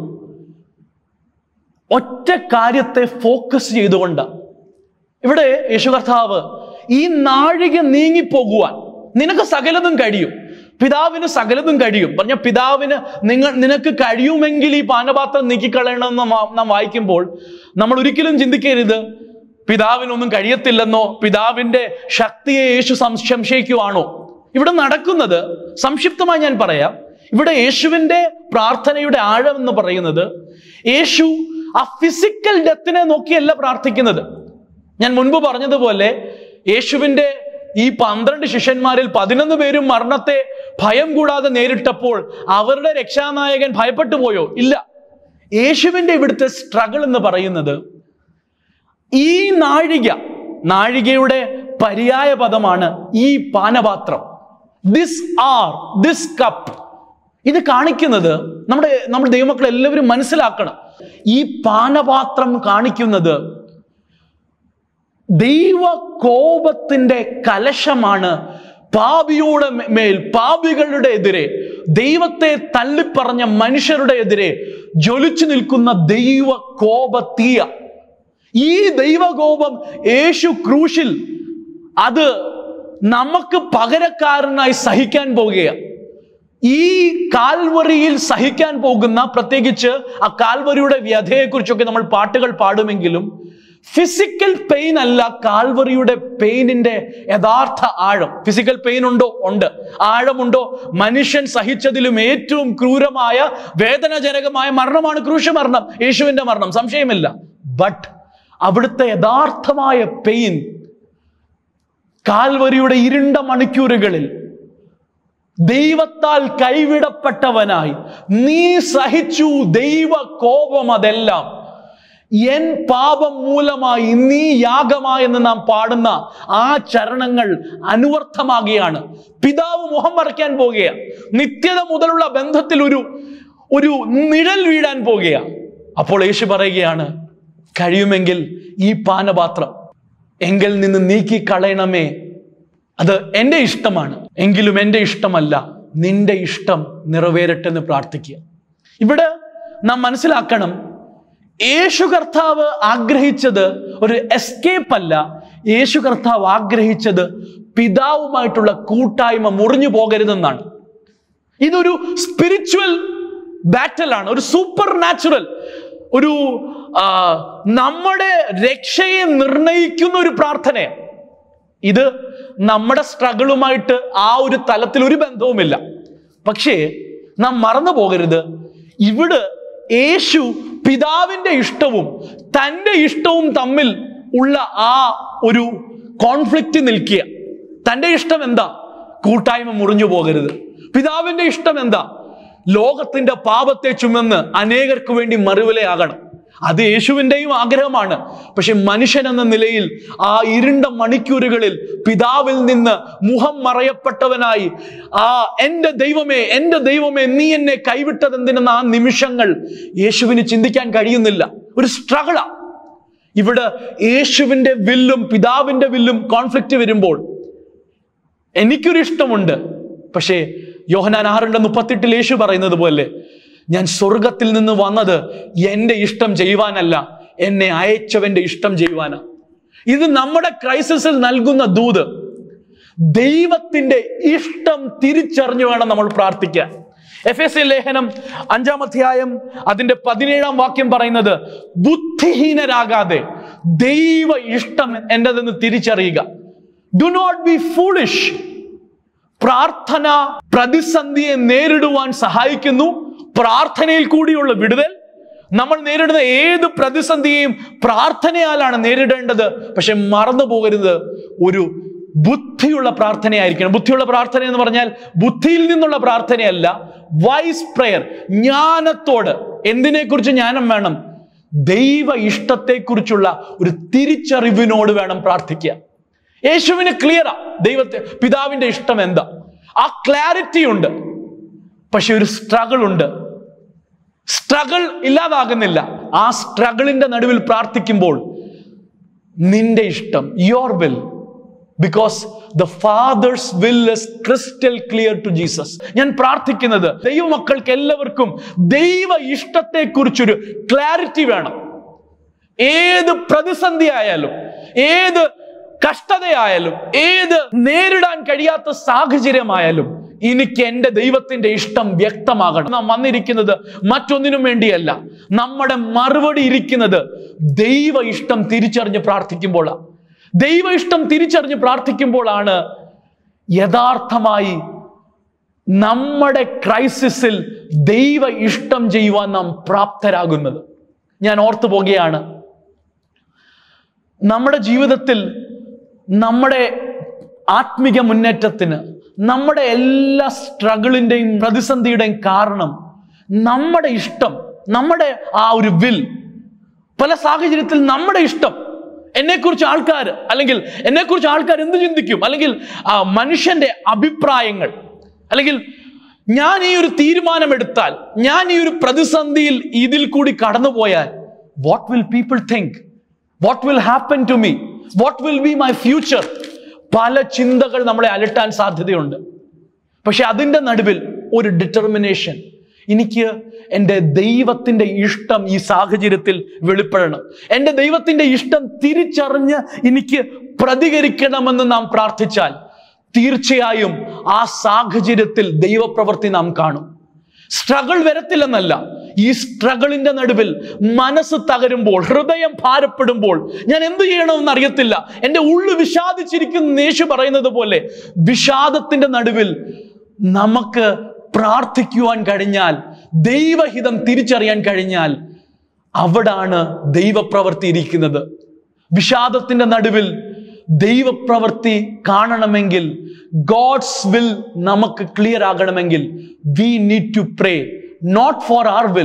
ഒറ്റ കാര്യത്തെ ഫോക്കസ് ചെയ്തുകൊണ്ട്. ഇവിടെ യേശു കർത്താവ് ഈ നാഴിക നീങ്ങിപ്പോകുവാൻ നിനക്ക് സകലതും കഴിയും, പിതാവിന് സകലതും കഴിയും പറഞ്ഞ പിതാവിന് നിങ്ങൾ നിനക്ക് കഴിയുമെങ്കിൽ ഈ പാനപാത്രം നീക്കിക്കളയണമെന്ന് നാം വായിക്കുമ്പോൾ നമ്മൾ ഒരിക്കലും ചിന്തിക്കരുത് പിതാവിനൊന്നും കഴിയത്തില്ലെന്നോ, പിതാവിന്റെ ശക്തിയെ യേശു സംശയിക്കുവാണോ. ഇവിടെ നടക്കുന്നത്, സംക്ഷിപ്തമായി ഞാൻ പറയാം, ഇവിടെ യേശുവിന്റെ പ്രാർത്ഥനയുടെ ആഴം എന്ന് പറയുന്നത് യേശു ആ ഫിസിക്കൽ ഡെത്തിനെ നോക്കിയല്ല പ്രാർത്ഥിക്കുന്നത്. ഞാൻ മുൻപ് പറഞ്ഞതുപോലെ യേശുവിന്റെ ഈ പന്ത്രണ്ട് ശിഷ്യന്മാരിൽ പതിനൊന്ന് പേരും മരണത്തെ ഭയം കൂടാതെ നേരിട്ടപ്പോൾ അവരുടെ രക്ഷാനായകൻ ഭയപ്പെട്ടു പോയോ? ഇല്ല. യേശുവിന്റെ ഇവിടുത്തെ സ്ട്രഗിൾ എന്ന് പറയുന്നത് ഈ നാഴിക, നാഴികയുടെ പര്യായ പദമാണ് ഈ പാനപാത്രം. This hour, this cup. ഇത് കാണിക്കുന്നത് നമ്മുടെ നമ്മുടെ ദൈവമക്കൾ എല്ലാവരും മനസ്സിലാക്കണം. ഈ പാനപാത്രം കാണിക്കുന്നത് ദൈവ കോപത്തിന്റെ കലശമാണ്. പാപിയുടെ മേൽ, പാപികളുടെ എതിരെ, ദൈവത്തെ തള്ളിപ്പറഞ്ഞ മനുഷ്യരുടെ എതിരെ ജ്വലിച്ചു നിൽക്കുന്ന ദൈവ കോപ തീയ. ഈ ദൈവകോപം യേശു ക്രൂശിൽ അത് നമുക്ക് പകരക്കാരനായി സഹിക്കാൻ പോകുകയാണ്. ഈ കാൽവറിയിൽ സഹിക്കാൻ പോകുന്ന, പ്രത്യേകിച്ച് ആ കാൽവറിയുടെ വ്യഥയെക്കുറിച്ചൊക്കെ നമ്മൾ പാട്ടുകൾ പാടുമെങ്കിലും ഫിസിക്കൽ പെയിൻ അല്ല കാൽവറിയുടെ പെയിനിന്റെ യഥാർത്ഥ ആഴം. ഫിസിക്കൽ പെയിൻ ഉണ്ടോ? ഉണ്ട്. ആഴമുണ്ടോ? മനുഷ്യൻ സഹിച്ചതിലും ഏറ്റവും ക്രൂരമായ വേദനാജനകമായ മരണമാണ് ക്രൂശ് മരണം, യേശുവിന്റെ മരണം, സംശയമില്ല. ബട്ട് അവിടുത്തെ യഥാർത്ഥമായ പെയിൻ കാൽവരിയുടെ ഇരുണ്ട മണിക്കൂറുകളിൽ ദൈവത്താൽ കൈവിടപ്പെട്ടവനായി നീ സഹിച്ചു ദൈവ കോപം. അതെല്ലാം എൻ പാപം മൂലമായി നീ യാഗമായെന്ന് നാം പാടുന്ന ആ ചരണങ്ങൾ അനുവർത്ഥമാകുകയാണ്. പിതാവ് മുഖം മറയ്ക്കാൻ പോകുകയാണ്. നിത്യത മുതലുള്ള ബന്ധത്തിൽ ഒരു ഒരു നിഴൽ വീഴാൻ പോകുകയാണ്. അപ്പോൾ യേശു പറയുകയാണ്, കഴിയുമെങ്കിൽ ഈ പാനപാത്രം എങ്കിൽ നിന്ന് നീക്കി കളയണമേ. അത് എൻ്റെ ഇഷ്ടമാണ്, എങ്കിലും എൻ്റെ ഇഷ്ടമല്ല, നിന്റെ ഇഷ്ടം നിറവേറട്ടെ എന്ന് പ്രാർത്ഥിക്കുക. ഇവിടെ നാം മനസ്സിലാക്കണം, യേശു കർത്താവ് ആഗ്രഹിച്ചത് ഒരു എസ്കേപ്പ് അല്ല. യേശു കർത്താവ് ആഗ്രഹിച്ചത് പിതാവുമായിട്ടുള്ള കൂട്ടായ്മ മുറിഞ്ഞു പോകരുതെന്നാണ്. ഇതൊരു സ്പിരിച്വൽ ബാറ്റലാണ്, ഒരു സൂപ്പർ നാച്ചുറൽ, ഒരു നമ്മുടെ രക്ഷയെ നിർണയിക്കുന്ന ഒരു പ്രാർത്ഥനയാണ്. ഇത് നമ്മുടെ സ്ട്രഗിളുമായിട്ട് ആ ഒരു തലത്തിൽ ഒരു ബന്ധവുമില്ല. പക്ഷേ നാം മറന്നു പോകരുത്, ഇവിടെ യേശു പിതാവിന്റെ ഇഷ്ടവും തൻ്റെ ഇഷ്ടവും തമ്മിൽ ഉള്ള ആ ഒരു കോൺഫ്ലിക്റ്റ് നിൽക്കുക. തൻ്റെ ഇഷ്ടം എന്താ? കൂട്ടായ്മ മുറിഞ്ഞു പോകരുത്. പിതാവിന്റെ ഇഷ്ടം എന്താ? ലോകത്തിന്റെ പാപത്തെ ചുമന്ന് അനേകർക്ക് വേണ്ടി മറുവിലയാകണം. അത് യേശുവിൻ്റെയും ആഗ്രഹമാണ്. പക്ഷെ മനുഷ്യൻ എന്ന നിലയിൽ ആ ഇരുണ്ട മണിക്കൂറുകളിൽ പിതാവിൽ നിന്ന് മുഖം മറയപ്പെട്ടവനായി, ആ എൻ്റെ ദൈവമേ എൻ്റെ ദൈവമേ നീ എന്നെ കൈവിട്ടതെന്തിനെന്ന ആ നിമിഷങ്ങൾ യേശുവിന് ചിന്തിക്കാൻ കഴിയുന്നില്ല. ഒരു സ്ട്രഗിളാ. ഇവിടെ യേശുവിൻ്റെ വില്ലും പിതാവിൻ്റെ വില്ലും കോൺഫ്ലിക്റ്റ് വരുമ്പോൾ എനിക്കൊരു ഇഷ്ടമുണ്ട്, പക്ഷേ യോഹന്നാൻ ആറിന്റെ മുപ്പത്തെട്ടിൽ യേശു പറയുന്നത് പോലെ, ഞാൻ സ്വർഗത്തിൽ നിന്ന് വന്നത് എൻ്റെ ഇഷ്ടം ചെയ്യുവാനല്ല, എന്നെ അയച്ചവന്റെ ഇഷ്ടം ചെയ്യുവാനാ. ഇത് നമ്മുടെ ക്രൈസിസിൽ നൽകുന്ന ദൂത്. ദൈവത്തിന്റെ ഇഷ്ടം തിരിച്ചറിഞ്ഞു വേണം നമ്മൾ പ്രാർത്ഥിക്കാൻ. എഫ് എസ് ലേഖനം അഞ്ചാം അധ്യായം അതിന്റെ പതിനേഴാം വാക്യം പറയുന്നത്, ബുദ്ധിഹീനരാകാതെ ദൈവ ഇഷ്ടം എന്റെതെന്ന് തിരിച്ചറിയുക. Do not be foolish. പ്രാർത്ഥന പ്രതിസന്ധിയെ നേരിടുവാൻ സഹായിക്കുന്നു. പ്രാർത്ഥനയിൽ കൂടിയുള്ള വിടുതൽ. നമ്മൾ നേരിടുന്ന ഏത് പ്രതിസന്ധിയെയും പ്രാർത്ഥനയാലാണ് നേരിടേണ്ടത്. പക്ഷെ മറന്നു പോകരുത്, ഒരു ബുദ്ധിയുള്ള പ്രാർത്ഥനയായിരിക്കണം. ബുദ്ധിയുള്ള പ്രാർത്ഥന എന്ന് പറഞ്ഞാൽ ബുദ്ധിയിൽ നിന്നുള്ള പ്രാർത്ഥനയല്ല, വൈസ് പ്രെയർ. ജ്ഞാനത്തോട്. എന്തിനെക്കുറിച്ച് ജ്ഞാനം വേണം? ദൈവ ഇഷ്ടത്തെക്കുറിച്ചുള്ള ഒരു തിരിച്ചറിവിനോട് വേണം പ്രാർത്ഥിക്കുക. യേശുവിന് ക്ലിയറാ ദൈവത്തെ പിതാവിന്റെ ഇഷ്ടം എന്താ. ആ ക്ലാരിറ്റി ഉണ്ട്. പക്ഷെ ഒരു സ്ട്രഗിൾ ഉണ്ട്. സ്ട്രഗിൾ ഇല്ലാതാകുന്നില്ല. ആ സ്ട്രഗിളിന്റെ നടുവിൽ പ്രാർത്ഥിക്കുമ്പോൾ നിന്റെ ഇഷ്ടം, your will, because the father's will is crystal clear to Jesus. ഞാൻ പ്രാർത്ഥിക്കുന്നത് ദൈവമക്കൾക്ക് എല്ലാവർക്കും ദൈവ ഇഷ്ടത്തെക്കുറിച്ചൊരു ക്ലാരിറ്റി വേണം. ഏത് പ്രതിസന്ധി ആയാലും, ഏത് കഷ്ടതയായാലും, ഏത് നേരിടാൻ കഴിയാത്ത സാഹചര്യമായാലും, എനിക്ക് എൻ്റെ ദൈവത്തിന്റെ ഇഷ്ടം വ്യക്തമാകണം. നാം വന്നിരിക്കുന്നത് മറ്റൊന്നിനും വേണ്ടിയല്ല. നമ്മുടെ മറുപടി ഇരിക്കുന്നത് ദൈവ ഇഷ്ടം തിരിച്ചറിഞ്ഞ് പ്രാർത്ഥിക്കുമ്പോഴാണ്. ദൈവ ഇഷ്ടം തിരിച്ചറിഞ്ഞ് പ്രാർത്ഥിക്കുമ്പോഴാണ് യഥാർത്ഥമായി നമ്മുടെ ക്രൈസിസിൽ ദൈവ ഇഷ്ടം ചെയ്യുവാൻ നാം പ്രാപ്തരാകുന്നത്. ഞാൻ ഓർത്തു പോകുകയാണ്, നമ്മുടെ ജീവിതത്തിൽ നമ്മുടെ ആത്മിക മുന്നേറ്റത്തിന്, നമ്മുടെ എല്ലാ സ്ട്രഗിളിൻ്റെയും പ്രതിസന്ധിയുടെയും കാരണം നമ്മുടെ ഇഷ്ടം, നമ്മുടെ ആ ഒരു വിൽ. പല സാഹചര്യത്തിൽ നമ്മുടെ ഇഷ്ടം, എന്നെക്കുറിച്ച് ആൾക്കാർ, അല്ലെങ്കിൽ എന്നെക്കുറിച്ച് ആൾക്കാർ എന്ത് ചിന്തിക്കും, അല്ലെങ്കിൽ ആ മനുഷ്യന്റെ അഭിപ്രായങ്ങൾ, അല്ലെങ്കിൽ ഞാൻ ഈ ഒരു തീരുമാനമെടുത്താൽ, ഞാൻ ഈ ഒരു പ്രതിസന്ധിയിൽ ഇതിൽ കൂടി കടന്നുപോയാൽ, what will people think, what will happen to me, what will be my future. പല ചിന്തകൾ നമ്മളെ അലട്ടാൻ സാധ്യതയുണ്ട്. പക്ഷെ അതിൻ്റെ നടുവിൽ ഒരു ഡിറ്റർമിനേഷൻ, എനിക്ക് എൻ്റെ ദൈവത്തിൻ്റെ ഇഷ്ടം ഈ സാഹചര്യത്തിൽ വെളിപ്പെടണം, എൻ്റെ ദൈവത്തിൻ്റെ ഇഷ്ടം തിരിച്ചറിഞ്ഞ് എനിക്ക് പ്രതികരിക്കണമെന്ന് നാം പ്രാർത്ഥിച്ചാൽ തീർച്ചയായും ആ സാഹചര്യത്തിൽ ദൈവപ്രവൃത്തി നാം കാണും. സ്ട്രഗിൾ വരത്തില്ലെന്നല്ല, ഈ സ്ട്രഗിളിന്റെ നടുവിൽ മനസ്സ് തകരുമ്പോൾ, ഹൃദയം ഭാരപ്പെടുമ്പോൾ, ഞാൻ എന്ത് ചെയ്യണമെന്ന് അറിയത്തില്ല, എൻ്റെ ഉള്ളു വിഷാദിച്ചിരിക്കുന്ന യേശു പറയുന്നത് പോലെ, വിഷാദത്തിന്റെ നടുവിൽ നമുക്ക് പ്രാർത്ഥിക്കുവാൻ കഴിഞ്ഞാൽ, ദൈവഹിതം തിരിച്ചറിയാൻ കഴിഞ്ഞാൽ, അവിടാണ് ദൈവപ്രവൃത്തി ഇരിക്കുന്നത്. വിഷാദത്തിന്റെ നടുവിൽ ദൈവപ്രവൃത്തി കാണണമെങ്കിൽ, ഗോഡ്സ് വിൽ നമുക്ക് ക്ലിയർ ആകണമെങ്കിൽ, we need to pray not for our will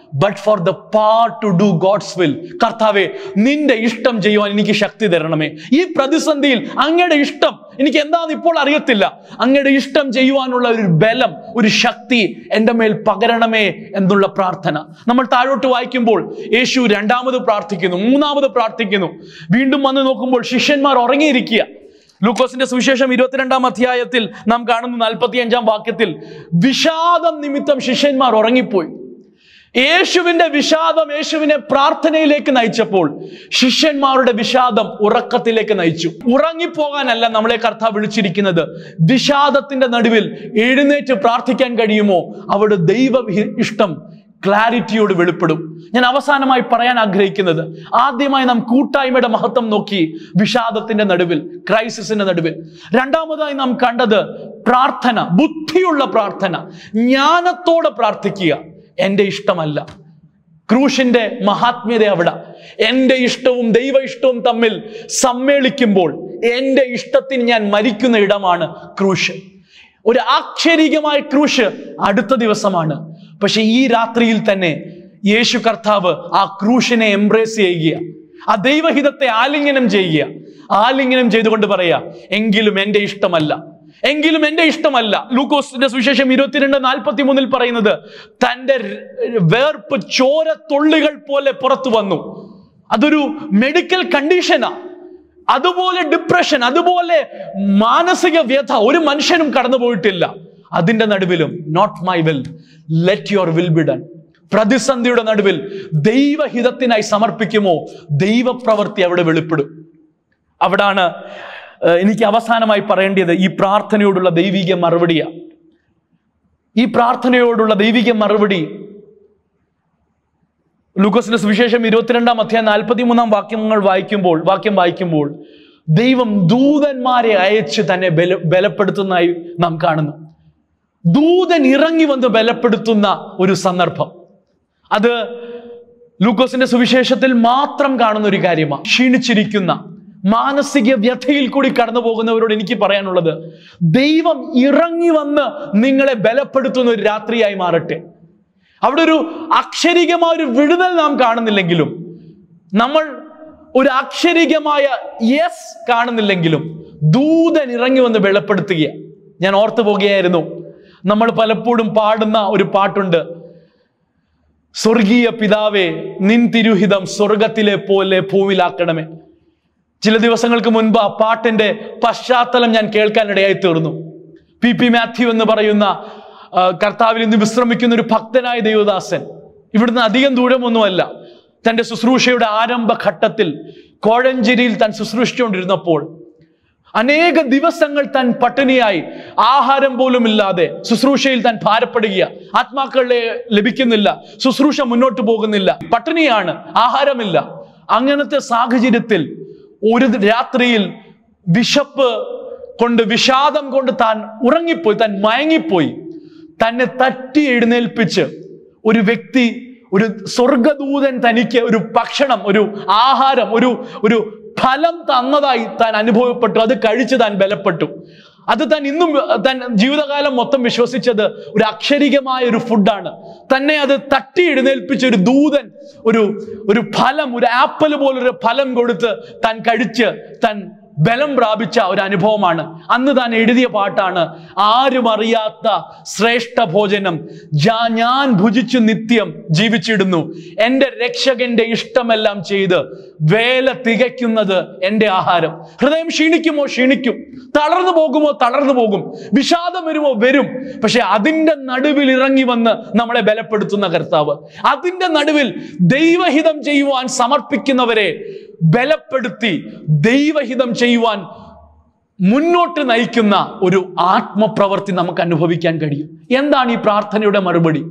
but for the power to do God's will. കർത്താവേ, നിന്റെ ഇഷ്ടം ചെയ്യുവാൻ എനിക്ക് ശക്തി തരണമേ. ഈ പ്രതിസന്ധിയിൽ അങ്ങയുടെ ഇഷ്ടം എനിക്ക് എന്താണെന്ന് ഇപ്പോൾ അറിയത്തില്ല, അങ്ങയുടെ ഇഷ്ടം ചെയ്യുവാനുള്ള ഒരു ബലം, ഒരു ശക്തി എൻ്റെ മേൽ പകരണമേ എന്നുള്ള പ്രാർത്ഥന. നമ്മൾ താഴോട്ട് വായിക്കുമ്പോൾ യേശു രണ്ടാമത് പ്രാർത്ഥിക്കുന്നു, മൂന്നാമത് പ്രാർത്ഥിക്കുന്നു. വീണ്ടും വന്ന് നോക്കുമ്പോൾ ശിഷ്യന്മാർ ഉറങ്ങിയിരിക്കുക. ലൂക്കോസിന്റെ സുവിശേഷം ഇരുപത്തിരണ്ടാം അധ്യായത്തിൽ നാം കാണുന്ന നാൽപ്പത്തി അഞ്ചാം വാക്യത്തിൽ വിഷാദം നിമിത്തം ശിഷ്യന്മാർ ഉറങ്ങിപ്പോയി. യേശുവിന്റെ വിഷാദം യേശുവിനെ പ്രാർത്ഥനയിലേക്ക് നയിച്ചപ്പോൾ ശിഷ്യന്മാരുടെ വിഷാദം ഉറക്കത്തിലേക്ക് നയിച്ചു. ഉറങ്ങിപ്പോകാനല്ല നമ്മളെ കർത്താവ് വിളിച്ചിരിക്കുന്നത്. വിഷാദത്തിന്റെ നടുവിൽ എഴുന്നേറ്റ് പ്രാർത്ഥിക്കാൻ കഴിയുമോ, അവിടെ ദൈവ ഇഷ്ടം ക്ലാരിറ്റിയോട് വെളിപ്പെടും. ഞാൻ അവസാനമായി പറയാൻ ആഗ്രഹിക്കുന്നത്, ആദ്യമായി നാം കൂട്ടായ്മയുടെ മഹത്വം നോക്കി വിഷാദത്തിന്റെ നടുവിൽ, ക്രൈസിസിന്റെ നടുവിൽ. രണ്ടാമതായി നാം കണ്ടത് പ്രാർത്ഥന, ബുദ്ധിയുള്ള പ്രാർത്ഥന, ജ്ഞാനത്തോടെ പ്രാർത്ഥിക്കുക. എൻ്റെ ഇഷ്ടമല്ല. ക്രൂശിന്റെ മഹാത്മ്യത അവിടെ. എൻ്റെ ഇഷ്ടവും ദൈവ ഇഷ്ടവും തമ്മിൽ സമ്മേളിക്കുമ്പോൾ എൻ്റെ ഇഷ്ടത്തിന് ഞാൻ മരിക്കുന്ന ഇടമാണ് ക്രൂശ്. ഒരു ആക്ഷരികമായ ക്രൂശ് അടുത്ത ദിവസമാണ്. പക്ഷെ ഈ രാത്രിയിൽ തന്നെ യേശു കർത്താവ് ആ ക്രൂശിനെ എംബ്രേസ് ചെയ്യുക, ആ ദൈവഹിതത്തെ ആലിംഗനം ചെയ്യുക. ആലിംഗനം ചെയ്തുകൊണ്ട് പറയാ, എങ്കിലും എൻ്റെ ഇഷ്ടമല്ല, എങ്കിലും എൻ്റെ ഇഷ്ടമല്ല. ലൂക്കോസിന്റെ സുവിശേഷം ഇരുപത്തിരണ്ട് നാൽപ്പത്തി മൂന്നിൽ പറയുന്നത്, തൻ്റെ വേർപ്പ് ചോരത്തുള്ളികൾ പോലെ പുറത്തു വന്നു. അതൊരു മെഡിക്കൽ കണ്ടീഷനാ. അതുപോലെ ഡിപ്രഷൻ, അതുപോലെ മാനസിക വ്യഥ ഒരു മനുഷ്യനും കടന്നു പോയിട്ടില്ല. അതിന്റെ നടുവിലും not my will, let your will be done. പ്രതിസന്ധിയുടെ നടുവിൽ ദൈവഹിതത്തിനായി സമർപ്പിക്കുമോ, ദൈവപ്രവൃത്തി അവിടെ വെളിപ്പെടും. അവിടാണ് എനിക്ക് അവസാനമായി പറയേണ്ടത്, ഈ പ്രാർത്ഥനയോടുള്ള ദൈവിക മറുപടിയാ. ഈ പ്രാർത്ഥനയോടുള്ള ദൈവിക മറുപടി ലൂക്കോസിന്റെ സുവിശേഷം ഇരുപത്തിരണ്ടാം അധ്യായം നാൽപ്പത്തി മൂന്നാം വാക്യങ്ങൾ വായിക്കുമ്പോൾ വാക്യം വായിക്കുമ്പോൾ ദൈവം ദൂതന്മാരെ അയച്ച് തന്നെ ബല ബലപ്പെടുത്തുന്നതായി നാം കാണുന്നു. ദൂതൻ ഇറങ്ങി വന്ന് ബലപ്പെടുത്തുന്ന ഒരു സന്ദർഭം, അത് ലൂക്കോസിന്റെ സുവിശേഷത്തിൽ മാത്രം കാണുന്ന ഒരു കാര്യമാണ്. ക്ഷീണിച്ചിരിക്കുന്ന മാനസിക വ്യഥയിൽ കൂടി കടന്നു പോകുന്നവരോട് എനിക്ക് പറയാനുള്ളത്, ദൈവം ഇറങ്ങി വന്ന് നിങ്ങളെ ബലപ്പെടുത്തുന്ന ഒരു രാത്രിയായി മാറട്ടെ. അവിടെ ഒരു അക്ഷരികമായ ഒരു വിടുതൽ നാം കാണുന്നില്ലെങ്കിലും, നമ്മൾ ഒരു അക്ഷരികമായ യെസ് കാണുന്നില്ലെങ്കിലും, ദൂതൻ ഇറങ്ങി വന്ന് ബലപ്പെടുത്തുക. ഞാൻ ഓർത്തു പോകുകയായിരുന്നു, നമ്മൾ പലപ്പോഴും പാടുന്ന ഒരു പാട്ടുണ്ട്, സ്വർഗീയ പിതാവേ നിൻ തിരുഹിതം സ്വർഗത്തിലെ പോലെ ഭൂമിയിലാക്കണമേ. ചില ദിവസങ്ങൾക്ക് മുൻപ് ആ പാട്ടിന്റെ പശ്ചാത്തലം ഞാൻ കേൾക്കാനിടയായി തീർന്നു. പി പി മാത്യു എന്ന് പറയുന്ന കർത്താവിൽ നിന്ന് വിശ്രമിക്കുന്ന ഒരു ഭക്തനായ ദൈവദാസൻ, ഇവിടുന്ന് അധികം ദൂരമൊന്നുമല്ല, തൻ്റെ ശുശ്രൂഷയുടെ ആരംഭഘട്ടത്തിൽ കോഴഞ്ചേരിയിൽ താൻ ശുശ്രൂഷിച്ചുകൊണ്ടിരുന്നപ്പോൾ അനേക ദിവസങ്ങൾ താൻ പട്ടിണിയായി, ആഹാരം പോലും ഇല്ലാതെ ശുശ്രൂഷയിൽ താൻ ഭാരപ്പെടുക, ആത്മാക്കളെ ലഭിക്കുന്നില്ല, ശുശ്രൂഷ മുന്നോട്ട് പോകുന്നില്ല, പട്ടിണിയാണ്, ആഹാരമില്ല. അങ്ങനത്തെ സാഹചര്യത്തിൽ ഒരു രാത്രിയിൽ വിശപ്പ് കൊണ്ട്, വിഷാദം കൊണ്ട് താൻ ഉറങ്ങിപ്പോയി, താൻ മയങ്ങിപ്പോയി. തന്നെ തട്ടി എഴുന്നേൽപ്പിച്ച് ഒരു വ്യക്തി, ഒരു സ്വർഗദൂതൻ തനിക്ക് ഒരു ഭക്ഷണം, ഒരു ആഹാരം, ഒരു ഒരു ഫലം തന്നതായി താൻ അനുഭവപ്പെട്ടു. അത് കഴിച്ച് താൻ ബലപ്പെട്ടു. അത് താൻ ഇന്നും താൻ ജീവിതകാലം മൊത്തം വിശ്വസിച്ചത് ഒരു അക്ഷരികമായ ഒരു ഫുഡാണ്. തന്നെ അത് തട്ടി എഴുന്നേൽപ്പിച്ച ഒരു ദൂതൻ ഒരു ഒരു ഫലം, ഒരു ആപ്പിൾ പോലൊരു ഫലം കൊടുത്ത് താൻ കഴിച്ച് താൻ ബലം പ്രാപിച്ച ഒരു അനുഭവമാണ്. അന്ന് താൻ എഴുതിയ പാട്ടാണ്, ആരും അറിയാത്ത ശ്രേഷ്ഠ ഭോജനം ഞാൻ ഭുജിച്ചു നിത്യം ജീവിച്ചിടുന്നു, എൻ്റെ രക്ഷകന്റെ ഇഷ്ടമെല്ലാം ചെയ്ത് വേല തികയ്ക്കുന്നത് എൻ്റെ ആഹാരം. ഹൃദയം ക്ഷീണിക്കുമോ? ക്ഷീണിക്കും. തളർന്നു പോകുമോ? തളർന്നു പോകും. വിഷാദം വരുമോ? വരും. പക്ഷെ അതിൻ്റെ നടുവിൽ ഇറങ്ങി വന്ന് നമ്മളെ ബലപ്പെടുത്തുന്ന കർത്താവ്, അതിൻ്റെ നടുവിൽ ദൈവഹിതം ചെയ്യുവാൻ സമർപ്പിക്കുന്നവരെ ബലപ്പെടുത്തി ദൈവഹിതം ചെയ്യുവാൻ മുന്നോട്ട് നയിക്കുന്ന ഒരു ആത്മപ്രവൃത്തി നമുക്ക് അനുഭവിക്കാൻ കഴിയും. എന്താണ് ഈ പ്രാർത്ഥനയുടെ മറുപടി?